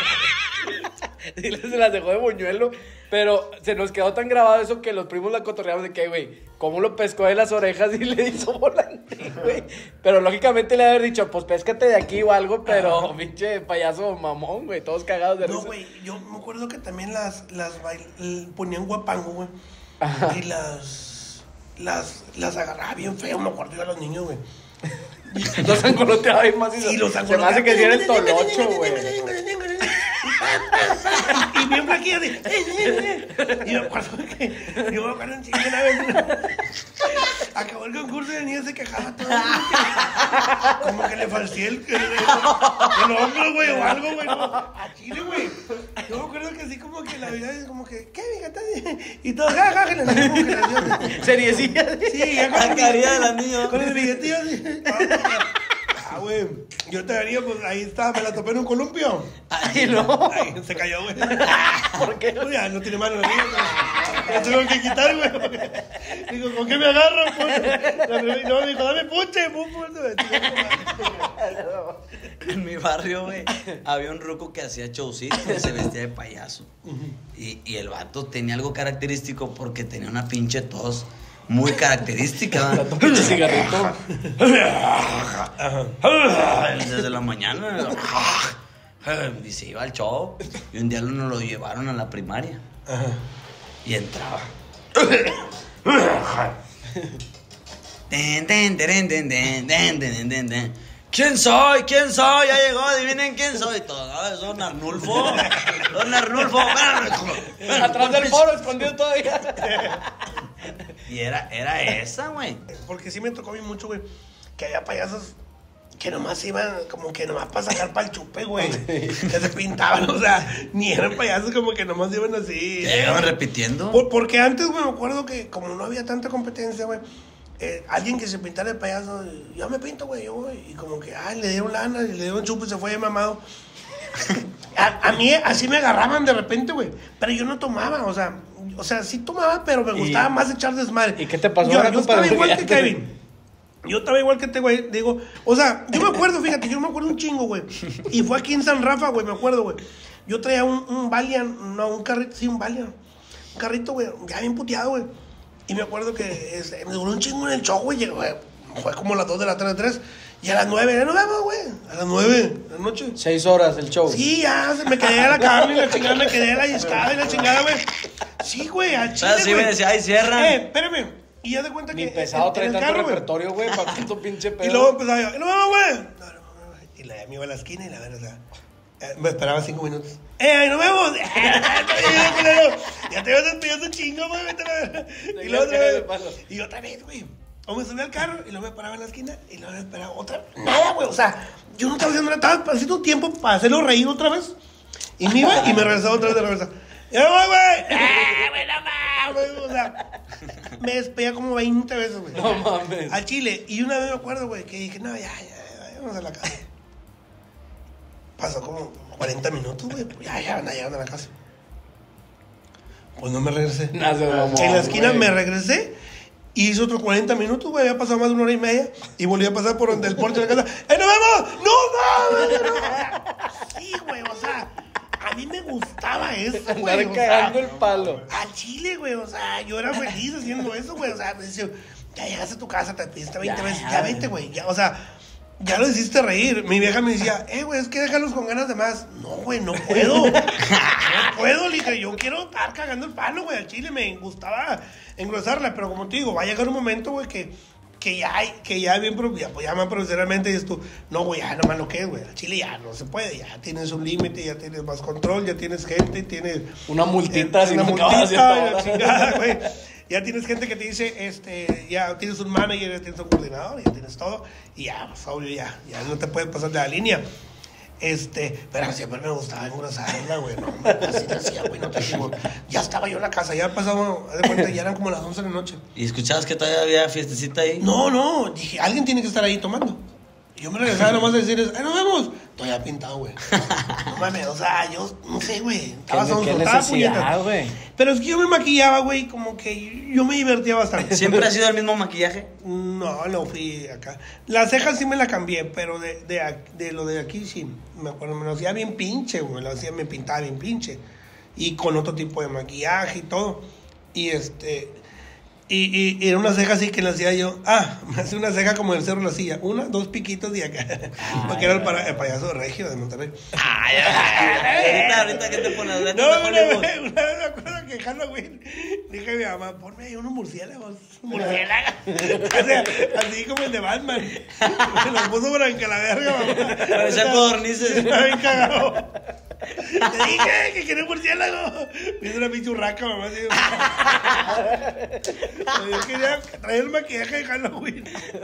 Y se las dejó de buñuelo. Pero se nos quedó tan grabado eso que los primos la cotorreamos de que, güey, ¿cómo lo pescó de las orejas y le hizo volante, güey? Pero lógicamente le haber dicho, pues péscate de aquí o algo, pero pinche payaso mamón, güey, todos cagados de No, risa. güey, yo me acuerdo que también las, las bail- l- ponían guapango, güey. Y las, las, las agarraba bien feo, me acuerdo yo a los niños, güey. Los angoloteaba bien más. Y los Se me hace que sí era el tolocho, güey. Y bien flaquilla así. Y me acuerdo que. Yo me acuerdo un chingo una vez. Acabó el concurso y el niño se quejaba todo. Como que le falté el, el, el, el hombro, güey, o algo, güey. No, a Chile, güey. Yo me acuerdo que así como que la vida es como que, ¿qué, mija? Y todo, ja, ja, que le como que la dio. Seriecilla. Sí, ya con La el carilla billete- de la niña. Con el billetillo así. Ah, güey. Yo te daría, pues ahí estaba, me la topé en un columpio. Ay, no. Ahí se cayó, güey. ¿Por qué? Pues ya no tiene mano la niña. La tengo que quitar, güey. Digo, ¿con qué me agarro? Pues? La primera- No, me dijo, dame puche, pum, pum. En mi barrio, güey, había un ruco que hacía showcitos y se vestía de payaso. Y, y el vato tenía algo característico porque tenía una pinche tos muy característica. ¿verdad? Pinche cigarrito. Desde la mañana. Y se iba al show. Y un día nos lo llevaron a la primaria. Y entraba. Ten, ten, ten, ten, ten, ten, ten, ten, ten. ¿Quién soy? ¿Quién soy? Ya llegó, adivinen quién soy. Todo, "Ah, es Don Arnulfo. Don Arnulfo. Atrás del foro, escondido todavía. Y era, era esa, güey. Porque sí me tocó a mí mucho, güey, que había payasos que nomás iban como que nomás para sacar pa'l chupe, güey. Que se pintaban, o sea, ni eran payasos como que nomás iban así. Llegaban repitiendo. Por- porque antes, güey, me acuerdo que como no había tanta competencia, güey, eh, alguien que se pintara de payaso, yo me pinto, güey, yo, güey. Y como que, ay, le dieron lana, y le dieron chupe y se fue de mamado. A, a mí así me agarraban de repente, güey. Pero yo no tomaba, o sea, o sea, sí tomaba, pero me gustaba ¿Y- más echar desmadre. ¿Y qué te pasó Yo, ahora, yo estaba compadre? igual que Ya te- Kevin. Yo estaba igual que este güey, digo, o sea, yo me acuerdo, fíjate, yo me acuerdo un chingo, güey. Y fue aquí en San Rafa, güey, me acuerdo, güey. Yo traía un, un Valiant, no, un carrito, sí, un Valiant. Un carrito, güey, ya bien puteado, güey. Y me acuerdo que este, me duró un chingo en el show, güey. Llegó, güey, fue como a las dos de la tarde, tres. Y a las nueve, ya nos vemos, güey. A las nueve de la noche. Seis horas el show. Sí, ya, se me quedé a la carne y la chingada, me quedé a la discada y la chingada, güey. Sí, güey, al O chile, sea, sí güey. me decía, ay, cierran. Eh, espérame. Y ya de cuenta que... Ni pesado en- trae en el tanto carro, güey. repertorio, güey, para tanto pinche pedo. Y luego empezaba yo, no vamos, güey. No, no, no, güey. Y la me iba a la esquina y la verdad, eh, me esperaba cinco minutos. ¡Eh, ahí nos vemos! Ya te vas a despedir un chingo, güey. Vete a la verga. Y luego otra vez. Y otra vez, güey. O me subí al carro y luego me paraba en la esquina y luego me esperaba otra. Nada, güey. O sea, yo no estaba haciendo nada. Estaba haciendo tiempo para hacerlo reír otra vez. Y me iba y me regresaba otra vez de reversa. ¡Y me voy, güey! ¡Eh, güey, no mames! O sea, me despedía como veinte veces, güey. No mames. Al chile. Y una vez me acuerdo, güey, que dije, no, ya, ya, ya, vamos a la casa. Pasó como cuarenta minutos, güey. Pues ya, ya, anda llegando a la casa. Pues no me regresé. No se mamó, En la esquina güey. me regresé. Y hice otros cuarenta minutos, güey. Había pasado más de una hora y media. Y volví a pasar por donde el porche de la casa. ¡Eh, nos vemos! ¡No mames! No. Sí, güey, o sea, a mí me gustaba eso, güey. Andar o cagando sea, el palo. al chile, güey, o sea, yo era feliz haciendo eso, güey, o sea, me decía, ya llegaste a tu casa, te pediste veinte Ya, veces, ya, ya vete, güey, ya, o sea, ya lo hiciste reír. Mi vieja me decía, eh, güey, es que déjalos con ganas de más. No, güey, no puedo, no puedo, le dije, yo quiero estar cagando el palo, güey, al chile me gustaba engrosarla, pero como te digo, va a llegar un momento, güey, que que ya hay, que ya bien, ya, pues ya más profesionalmente dices tú, no, güey, ya nomás lo que es, güey, al chile ya no se puede, ya tienes un límite, ya tienes más control, ya tienes gente, tienes... Una multita, eh, si una no multita, acabas de la chingada, güey. Ya tienes gente que te dice, este, ya tienes un manager, ya tienes un coordinador, ya tienes todo, y ya, pues obvio, ya, ya no te puedes pasar de la línea. Este, pero siempre me gustaba engrosarla, güey, no, así lo hacía, güey, no te digo, ya estaba yo en la casa, ya pasaba, de cuenta, ya eran como las once de la noche. ¿Y escuchabas que todavía había fiestecita ahí? No, no, dije, alguien tiene que estar ahí tomando. Y yo me regresaba nomás a decirles, ¡ay, nos vemos! Todavía pintado, güey. No mames, o sea, yo, no sé, güey, estaba ¿Qué, sonso, qué estaba necesidad, puñetas. güey? Pero es que yo me maquillaba, güey, como que yo me divertía bastante. ¿Siempre ha sido el mismo maquillaje? No, no fui acá. Las cejas sí me la cambié, pero de, de, de lo de aquí sí. Me acuerdo, me lo hacía bien pinche, güey. Me lo hacía, me pintaba bien pinche. Y con otro tipo de maquillaje y todo. Y este... Y, y, y era una ceja así que le hacía yo. Ah, me hacía una ceja como el cerro la silla. Una, dos piquitos y acá. Ay, porque era el, para, el payaso regio de Monterrey. Ay, ay, ay, ahorita, ahorita, ¿qué te pones? No, una, una vez, una vez me acuerdo que Halloween dije a mi mamá, ponme ahí unos murciélagos. Murciélagos. O sea, así como el de Batman. Me los puso branca la verga, mamá. Parecía codornices. Estaba bien cagado. Te dije que quería murciélago. Me hizo una pinche urraca, mamá. Así. Yo quería traer el maquillaje de Halloween.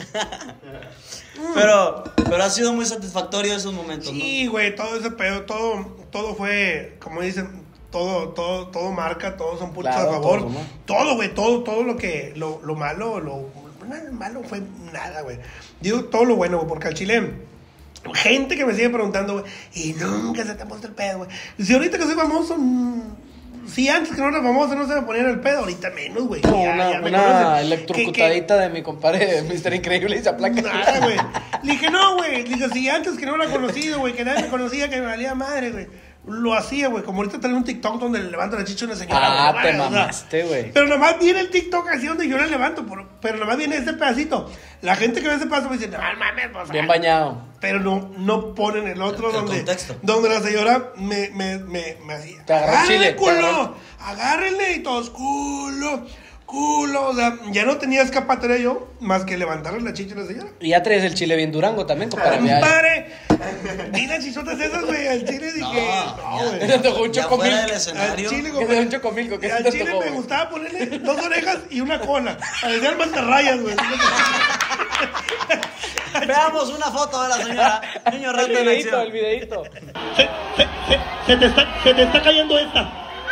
Pero, pero ha sido muy satisfactorio esos momentos, ¿no? Sí, güey, todo ese pedo, todo, todo fue, como dicen, todo, todo, todo marca, todos son puntos Claro, a favor. todo, ¿no? Todo, güey, todo, todo lo que, lo, lo malo, lo, lo malo fue nada, güey. Digo todo lo bueno, güey, porque al chile, gente que me sigue preguntando, güey, y nunca se te ha puesto el pedo, güey. Si ahorita que soy famoso, mmm, si antes que no era famoso no se me ponían el pedo, ahorita menos, güey. Como Ya, una, ya me una conocen. electrocutadita de mi compadre mister Increíble y se aplaca. Nada, güey. Le dije, no, güey. Le dije, si antes que no era conocido, güey, que nadie me conocía, que me valía madre, güey. Lo hacía, güey. Como ahorita tengo un TikTok donde le levanto la chicha a una señora. Ah, güey, te o sea, mamaste, güey. Pero nomás viene el TikTok así donde yo le levanto, por- pero nomás viene ese pedacito. La gente que ve ese pedazo me dice, no mames, pues, Bien ah". bañado. Pero no, no ponen el otro El donde, contexto. donde la señora me, me, me, me hacía. Te agarró "Agárrenle, chile, te culo, agarró". agárrenle y todos, culo, culo. O sea, ya no tenía escapatoria yo más que levantarle la chicha a la señora. Y ya traes el chile bien durango también, compadre. Ya- Compadre, vi las chichotas esas, güey, al chile dije, No, no, güey. Se te antojó un Ya chocomil. fuera del Al escenario. chile, ¿Qué compadre. es un chocomilco? ¿Qué Al se te chile antojó, me güey? gustaba ponerle dos orejas y una cola. Parecía el mantarrayas, güey. Veamos una foto de la señora. Niño El rato en videíto, el acción. videíto. Se, se, se, se te está, se te está cayendo esta.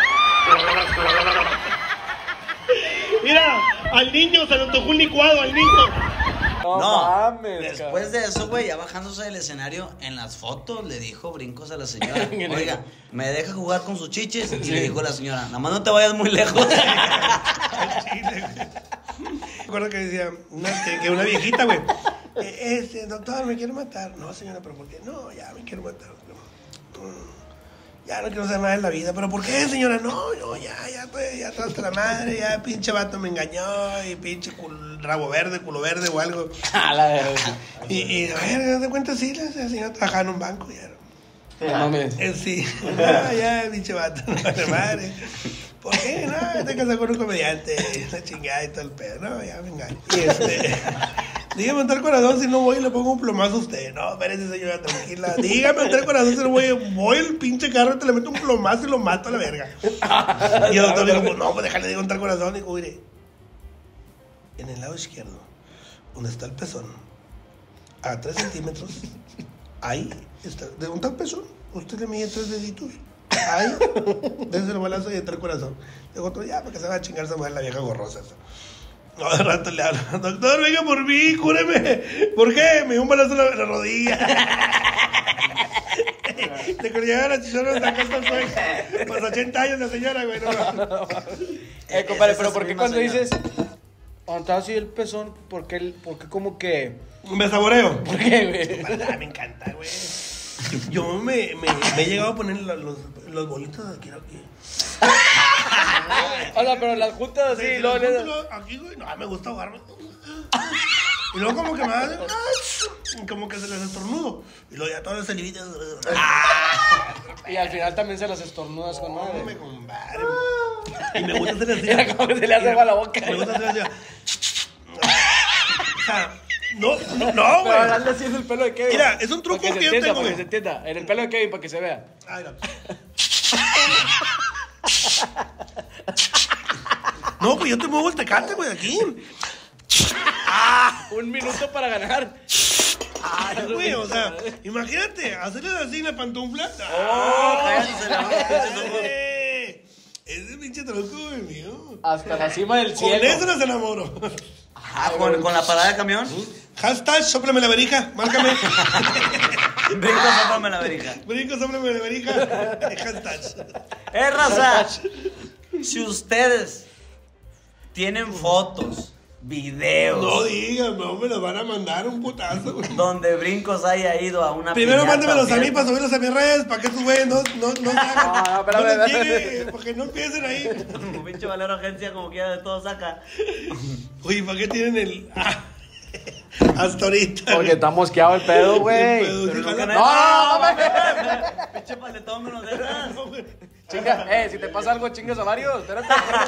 Mira, al niño se le antojó un licuado, al niño. No, No, mames, después de eso, güey, ya bajándose del escenario, en las fotos le dijo brincos a la señora. Oiga, ¿me deja jugar con sus chiches? Y le dijo la señora, nada más no te vayas muy lejos. Al chile, güey. Me acuerdo que decía una, que, que una viejita, güey. eh, Este, doctor, me quiero matar. No, señora, pero ¿por qué? No, ya me quiero matar. Mm, Ya no quiero hacer nada en la vida. ¿Pero por qué, señora? No, no, ya, ya estoy, ya estoy hasta la madre. Ya pinche vato me engañó. Y pinche cul- rabo verde, culo verde o algo. A la verga. Y, y a ver, ¿te cuenta? Sí, la la señora trabajaba en un banco. Ya. No mames. Eh, sí, no, ya, pinche vato, no vale madre. ¿Por qué? No, te casas con un comediante, la chingada y todo el pedo. No, ya, venga. Y este, dígame entrar corazón si no voy y le pongo un plomazo a usted. No, espérese, señora, tranquila. Dígame entrar corazón si no voy, voy el pinche carro y te le meto un plomazo y lo mato a la verga. Y el doctor dijo, pues no, pues déjale, digo, entrar corazón. Digo, mire, en el lado izquierdo, donde está el pezón, a tres centímetros, ahí está. ¿De dónde está el pezón? Usted le mide tres deditos. Ahí, déjese el balazo y entra el corazón. Digo otro, ya, para que se va a chingar esa mujer, la vieja gorrosa esa. No, de rato le hablo, doctor, venga por mí, cúreme. ¿Por qué? Me dio un balazo en la, en la rodilla. Le colgaron las chichonas hasta acá hasta el suelo. Pues ochenta años la señora, güey. No, no. Eh, compadre, Esa pero es ¿por qué una cuando señal. dices, cuando está así el pezón, por qué, el- por qué como que, Me saboreo. por qué, güey? Ah, me encanta, güey. Yo me, me, me he llegado a poner los, los, los bolitos aquí, aquí. O sea, pero las juntas así, Sí, luego los le junto, aquí, güey. No, me gusta ahogarme. Y luego como que me hace, como que se les estornudo. Y luego ya todo ese livito. y al final también se las estornudas con No, me madre. compadre. Y me gusta hacer así. Mira cómo se le hace agua a la boca. Me gusta hacer así. O sea, no, no, no, güey. Pero hazle así en el pelo de Kevin. Mira, es un truco Para que, que se yo entienda, tengo, para que güey. se entienda. En el pelo de Kevin, para que se vea. Ay, no. No, pues yo te muevo el tecate, güey, aquí. Un minuto para ganar. Ah, güey, o sea, imagínate, hacerle así en la pantufla. Oh, cállate la boca. ¡Eh! Ese pinche truco, güey, mío. Hasta la cima del Con cielo. eso nos enamoro. Ah, ¿con, con la parada de camión. Hashtag, sóplame la verija, márcame. Brinco, sóplame la verija. Brinco, sóplame la verija. Hashtag. Eh, raza, si ustedes tienen fotos, videos, No digan, no me los van a mandar un putazo, güey. donde Brincos haya ido a una Primero piñata mándemelos a mí fiesta. para subirlos a mis redes, para que estos güeyes no, no, no se hagan. No, no, espérame, no les espérame. llegue, para que no empiecen ahí. Un pinche valero agencia como quiera de todo saca. Oye, ¿para qué tienen el...? Ah, hasta ahorita. Porque está mosqueado el pedo, güey. Pero Pero sí, nunca jala- No, no, no, Pinche paletón me lo dejas. No, güey. Chinga, eh, si te pasa algo, chingas a varios. Espérate.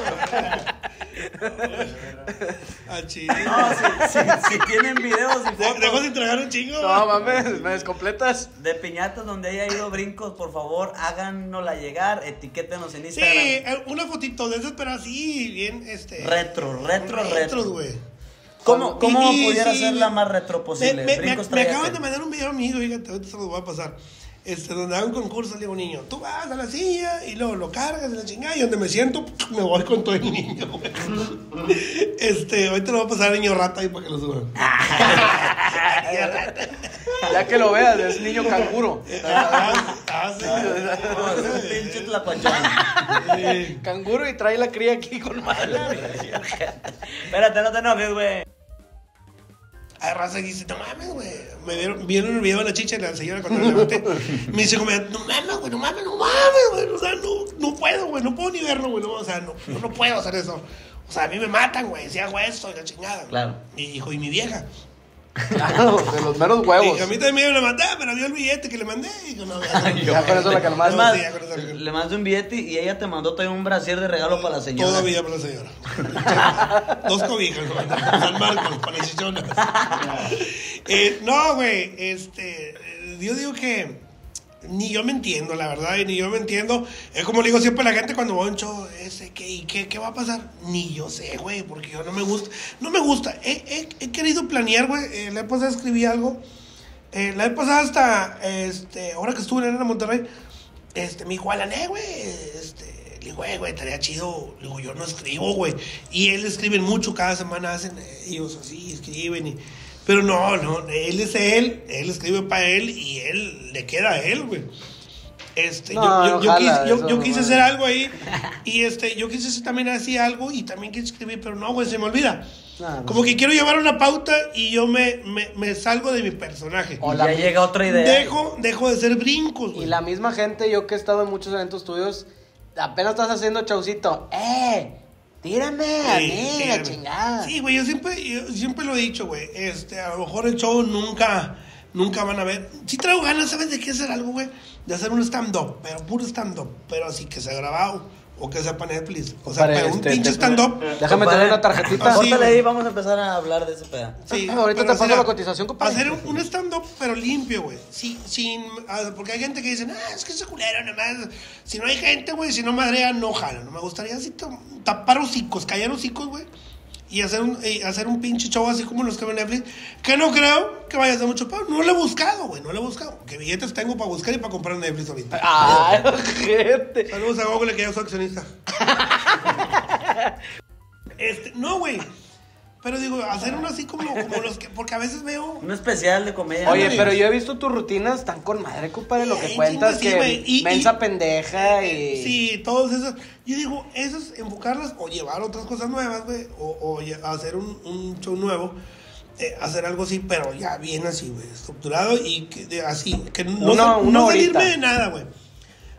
Ah, chido. No, si, si, si tienen videos y ¿Te- ¿Dejo fotos sin tragar un chingo? No, mames, me descompletas. de piñatas donde haya ido Brincos, por favor, háganosla llegar, etiquétenos en Sí, Instagram. eh, una fotito de esas, pero así, bien, este... Retro, retro, retro. retros, güey. ¿Cómo, cómo Y- y pudiera sí, ser la más retro Me, posible? me- me- Brincos me traía acaban que- de mandar un video amigo, fíjate, ahorita se los voy a pasar. Este, donde hay un concurso, le digo, niño, tú vas a la silla y luego lo cargas en la chingada y donde me siento, me voy con todo el niño, güey. Este, ahorita lo voy a pasar al niño rata ahí para que lo suban. Ya que lo veas, es niño canguro. Ah, ah, sí. No, es un pinche tlacuachón. Sí. Canguro y trae la cría aquí con madre. Espérate, no te enojes, güey. Hay raza que dice, no mames, güey. Me vieron, vieron el video de la chicha y la señora cuando le levanté. Me dice, como, no mames, güey, no mames, no mames, güey. O sea, no, no puedo, güey, no puedo ni verlo, güey. No, o sea, no, no, no puedo hacer eso. O sea, a mí me matan, güey, si hago esto y la chingada. Claro. Mi hijo y mi vieja. Claro, de los meros huevos. Y a mí también me iban a matar, pero vio el billete que le mandé. Y digo, no, ya, no, Ya con eso la calmaste. Es más, Sí, ya con eso la calmé. le mandé un billete y ella te mandó también un brasier de regalo para la señora. Todavía para la señora. Dos cobijas, ¿no? San Marcos, para las chichonas. Eh, no, güey, este, eh, yo digo que ni yo me entiendo, la verdad, y ni yo me entiendo. Es como le digo siempre a la gente cuando voy a un show, ese, ¿qué, y qué, qué va a pasar? Ni yo sé, güey, porque yo no me gusta. No me gusta. He, he, he querido planear, güey. Eh, la vez pasada escribí algo. Eh, la vez pasada hasta, este, ahora que estuve en Arena Monterrey, este, me dijo, Alané, güey, este, le digo, güey, güey, estaría chido. Le digo, yo no escribo, güey. Y él escriben mucho, cada semana hacen ellos así, escriben y... Pero no, no, él es él, él escribe para él y él le queda a él, güey. Este, No, yo, yo, yo ojalá, quise, yo, eso yo no quise va. hacer algo ahí y este, yo quise hacer también así algo y también quise escribir, pero no, güey, se me olvida. No, no Como que quiero llevar una pauta y yo me, me, me salgo de mi personaje. Y ya llega otra idea. Dejo, dejo de ser brincos, Y güey. la misma gente, yo que he estado en muchos eventos tuyos, apenas estás haciendo chaucito. ¡Eh! Tírame a Sí, mí, sí, la güey. chingada. Sí, güey, yo siempre, yo siempre lo he dicho, güey. Este, a lo mejor el show nunca, nunca van a ver. Sí traigo ganas, ¿sabes de qué hacer algo, güey? De hacer un stand-up, pero puro stand-up. Pero así que sea grabado o que sea para Netflix. O sea, Para pero un este, pinche te- stand-up. Déjame Compadre, tener una tarjetita. así, Córtale güey. ahí, vamos a empezar a hablar de ese pedo. Sí, Ahorita pero te paso mira, la cotización, compadre. Hacer un, un stand-up, pero limpio, güey. Sí, sin, ah, porque hay gente que dice, ah, es que ese culero, nomás. Si no hay gente, güey, si no madrea, no jala. No me gustaría así to- tapar hocicos, callar hocicos, güey. Y hacer un, y hacer un pinche show así como los que ven Netflix. Que no creo que vaya a ser mucho peor. No lo he buscado, güey, no lo he buscado. Que billetes tengo para buscar y para comprar Netflix ahorita. Ay, gente. Saludos a Google, que ya soy accionista. este, no, güey. Pero digo, hacer uno así como, como los que. Porque a veces veo. Un especial de comedia. Oye, güey. pero yo he visto tus rutinas tan con madre, compadre, lo que Sí, cuentas, sí, que güey, y- mensa y- pendeja y... Sí, todos esos. Yo digo, esos, enfocarlas o llevar otras cosas nuevas, güey. O, o lle- hacer un, un show nuevo. eh, hacer algo así, pero ya bien así, güey. Estructurado y que, de- así. Que no, Una- sal- una no horita. salirme de nada, güey.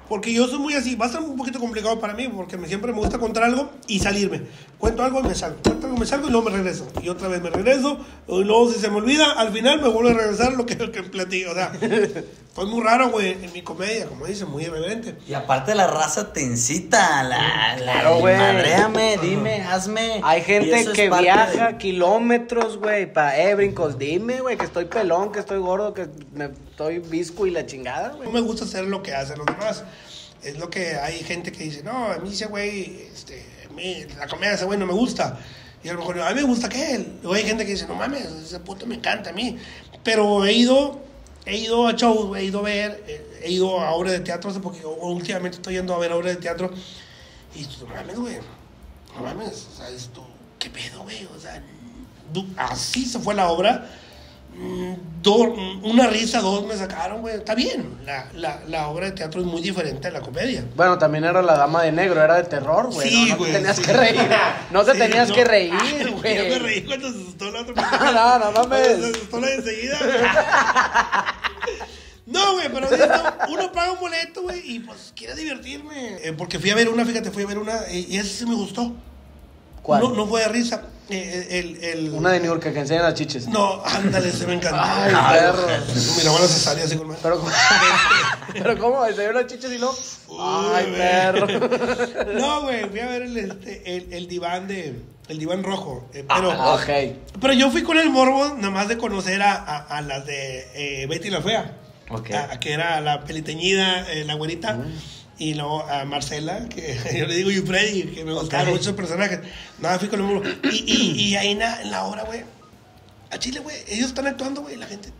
Porque yo soy muy así, va a ser un poquito complicado para mí, porque me, siempre me gusta contar algo y salirme. Cuento algo y me salgo, cuento algo y me salgo y luego me regreso. Y otra vez me regreso, y luego si se me olvida, al final me vuelvo a regresar lo que, que platicé. O sea, fue muy raro, güey, en mi comedia, como dicen, muy irreverente. Y aparte la raza te incita, la, la, Claro, güey. madréame, dime, hazme. Hay Y gente eso es que parte viaja de- kilómetros, güey, para, eh, brincos, dime, güey, que estoy pelón, que estoy gordo, que me estoy visco y la chingada, güey. No me gusta hacer lo que hacen los demás. Es lo que hay gente que dice, no, a mí ese güey, este, a mí, la comedia de ese güey no me gusta. Y a lo mejor, a mí me gusta que él. Luego hay gente que dice, no mames, ese puto me encanta a mí. Pero he ido, he ido a shows, he ido a ver, he ido a obras de teatro hace poquito, últimamente estoy yendo a ver obras de teatro. Y tú, no mames, güey, no mames, o sea, esto, ¿qué pedo, güey? O sea, du- así se fue la obra. Mm, do- una risa, dos me sacaron, güey. Está bien, la, la, la obra de teatro es muy diferente a la comedia. Bueno, también era La Dama de Negro, era de terror, güey. Sí, no, no güey, te tenías sí. que reír. No te Sí, tenías no. que reír, Ay, güey. Yo me reí cuando se asustó la otra No, no mames. Cuando se asustó la de enseguida, güey. No, güey, pero esto, uno paga un boleto, güey, y pues quiere divertirme. Eh, porque fui a ver una, fíjate, fui a ver una, y, y esa sí me gustó. ¿Cuál? No, no fue de risa. Eh, el, el, Una de New York que enseñan las chiches. No, ándale, se me encantó. Ay, Ay, perro. Mira, bueno, se salió así con más. Pero, pero ¿cómo? ¿Enseñan las chiches y no? Ay, Uy, perro. No, güey, fui a ver el, este, el, el diván de... El diván rojo. eh, pero, Ah, ok. pero yo fui con el morbo nada más de conocer a, a, a las de eh, Betty la Fea. Ok. A- a que era la peliteñida, eh, la güerita. Mm. Y luego a Marcela, que yo le digo, y Freddy, que me gustaban Ok. muchos personajes. Nada, fui con el morbo. Y, y, y ahí en la, en la obra, güey. A Chile, güey. Ellos están actuando, güey. La gente.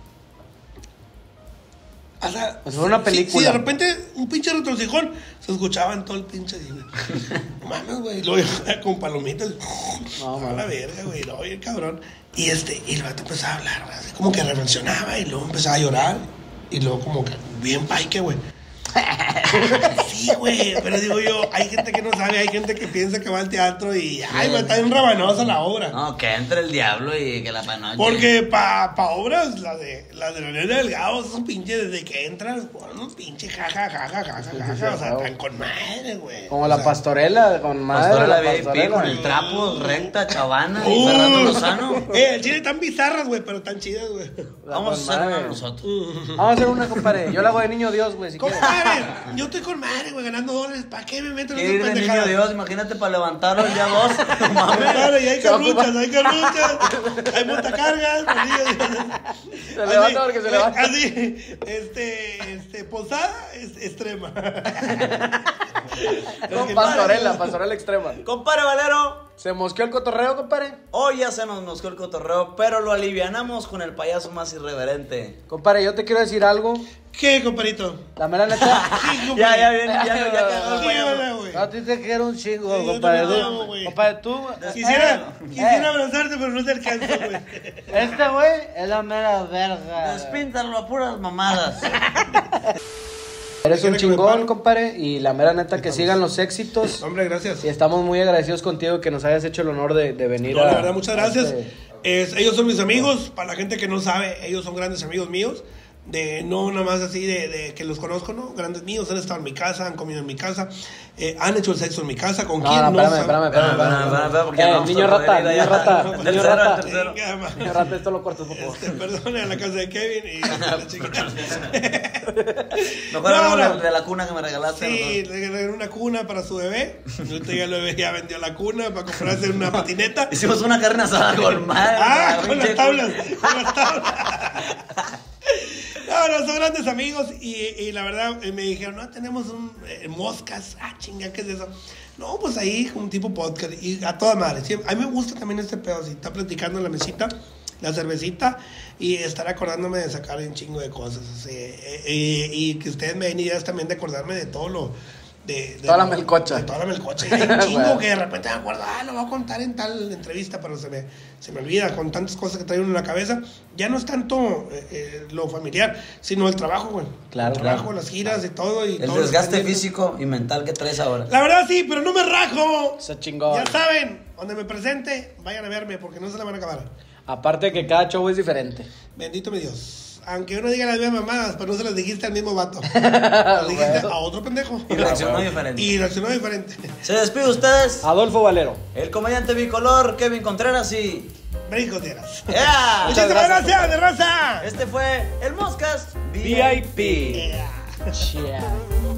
O sea, Pues fue una sí, película. Sí, de repente, un pinche retrocijón, se escuchaba en todo el pinche cine. Mames, güey. Y luego yo, con palomitas. No, a mames. la verga, güey. No, oye, cabrón. Y este, y el vato empezaba a hablar, güey, así como que reflexionaba y luego empezaba a llorar. Y luego como que bien paique, güey. Sí, güey, pero digo yo, hay gente que no sabe, hay gente que piensa que va al teatro y, ay, güey, está bien rabanosa la obra. No, que entre el diablo y que la panoche. Porque pa, pa obras, las de, las de la Nena Delgado, son pinches desde que entras, bueno, unos pinches jaja, jaja, jaja, jaja, o sea, están con madre, güey. Como O la sea, pastorela, con madre. Pastora la la V I P pastorela. con el trapo, recta, chavana y Uh, Fernando Lozano. Eh, el chile están bizarras, güey, pero están chidas, güey. Vamos a con hacer una madre. nosotros. Vamos a hacer una, compadre. Yo la hago de niño Dios, güey, si quieres. Compadre, yo estoy con madre, güey, ganando dólares, ¿para qué me meto en Quiere ir esas de niño pendejadas? Dios, imagínate para levantarlo el día dos. No mames. Compadre, y hay Se va a carruchas, hay carruchas, hay montacargas, Se levanta porque se levanta. Así, este, este, posada es extrema. Con pastorela, pastorela extrema. Compadre Valero, ¿Se mosqueó el cotorreo, compadre? hoy ya se nos mosqueó el cotorreo, pero lo alivianamos con el payaso más irreverente. Compadre, yo te quiero decir algo. ¿Qué, compadrito? La mera neta. Sí, Ya, ya compadre. viene, ya, ya, ya cagó el Sí, payaso. hola, güey. A ti te quiero un chingo, Sí, yo compadre. también te Tú- amo, güey. Compadre, tú. Quisiera, eh, quisiera eh, abrazarte, pero no te alcanzo, güey. Este güey es la mera verga. Despíntalo a puras mamadas. Eres un Quiere que me chingón, pare. compadre. Y la mera neta, que sigan los éxitos. Hombre, gracias. Y estamos muy agradecidos contigo que nos hayas hecho el honor de, de venir No, a. la verdad, muchas gracias. este- Es- ellos son mis amigos. Para la gente que no sabe, ellos son grandes amigos míos. De no nada más así de, de que los conozco, ¿no? Grandes míos. Han estado en mi casa, han comido en mi casa. eh, han hecho el sexo en mi casa. ¿Con No, quién? no, espérame, sabe. espérame, espérame, Espérame, espérame. espérame, espérame, porque Eh, vamos niño a rata, poder ir niño allá. rata, El niño tercero, rata. el tercero. Venga, ma. Niño rata, esto lo cortas, por favor. Este, perdone a la casa de Kevin y la chica. Mejor No, hablamos no. de, de la cuna que me regalaste. Sí, ¿no? le regalé una cuna para su bebé. Ahorita ya, lo bebé ya vendió la cuna para comprarse una patineta. Hicimos una carne asada con madre. Ah, la con pinche las tablas, con las tablas. No, no, son grandes amigos y, y la verdad eh, me dijeron, no, tenemos un eh, moscas. Ah, chinga, ¿qué es eso? No, pues ahí un tipo podcast y a toda madre. Sí, a mí me gusta también este pedo, así, está platicando en la mesita, la cervecita y estar acordándome de sacar un chingo de cosas. Así, eh, eh, y que ustedes me den ideas también de acordarme de todo lo... De, de Toda la lo- melcocha. De toda la melcocha. Y hay un chingo Bueno. que de repente me acuerdo, ah, lo voy a contar en tal entrevista, pero se me, se me olvida con tantas cosas que trae uno en la cabeza. Ya no es tanto eh, eh, lo familiar, sino el trabajo, güey. Claro, El trabajo, claro. las giras y todo. Y El todo lo desgaste que están físico y mental que traes ahora. viendo. La verdad sí, pero no me rajo. Eso chingón. Ya saben, donde me presente, vayan a verme porque no se la van a acabar. Aparte que cada show es diferente. Bendito mi Dios. Aunque uno diga las mismas mamadas, pero no se las dijiste al mismo vato. Las dijiste a otro pendejo. Y reaccionó diferente. Y reaccionó diferente. Se despide ustedes. Adolfo Valero. El comediante bicolor Kevin Contreras y... Brincos tierras. ¡Yeah! Muchísimas gracias, de raza. Este fue el Moscas V I P. Yeah. Yeah.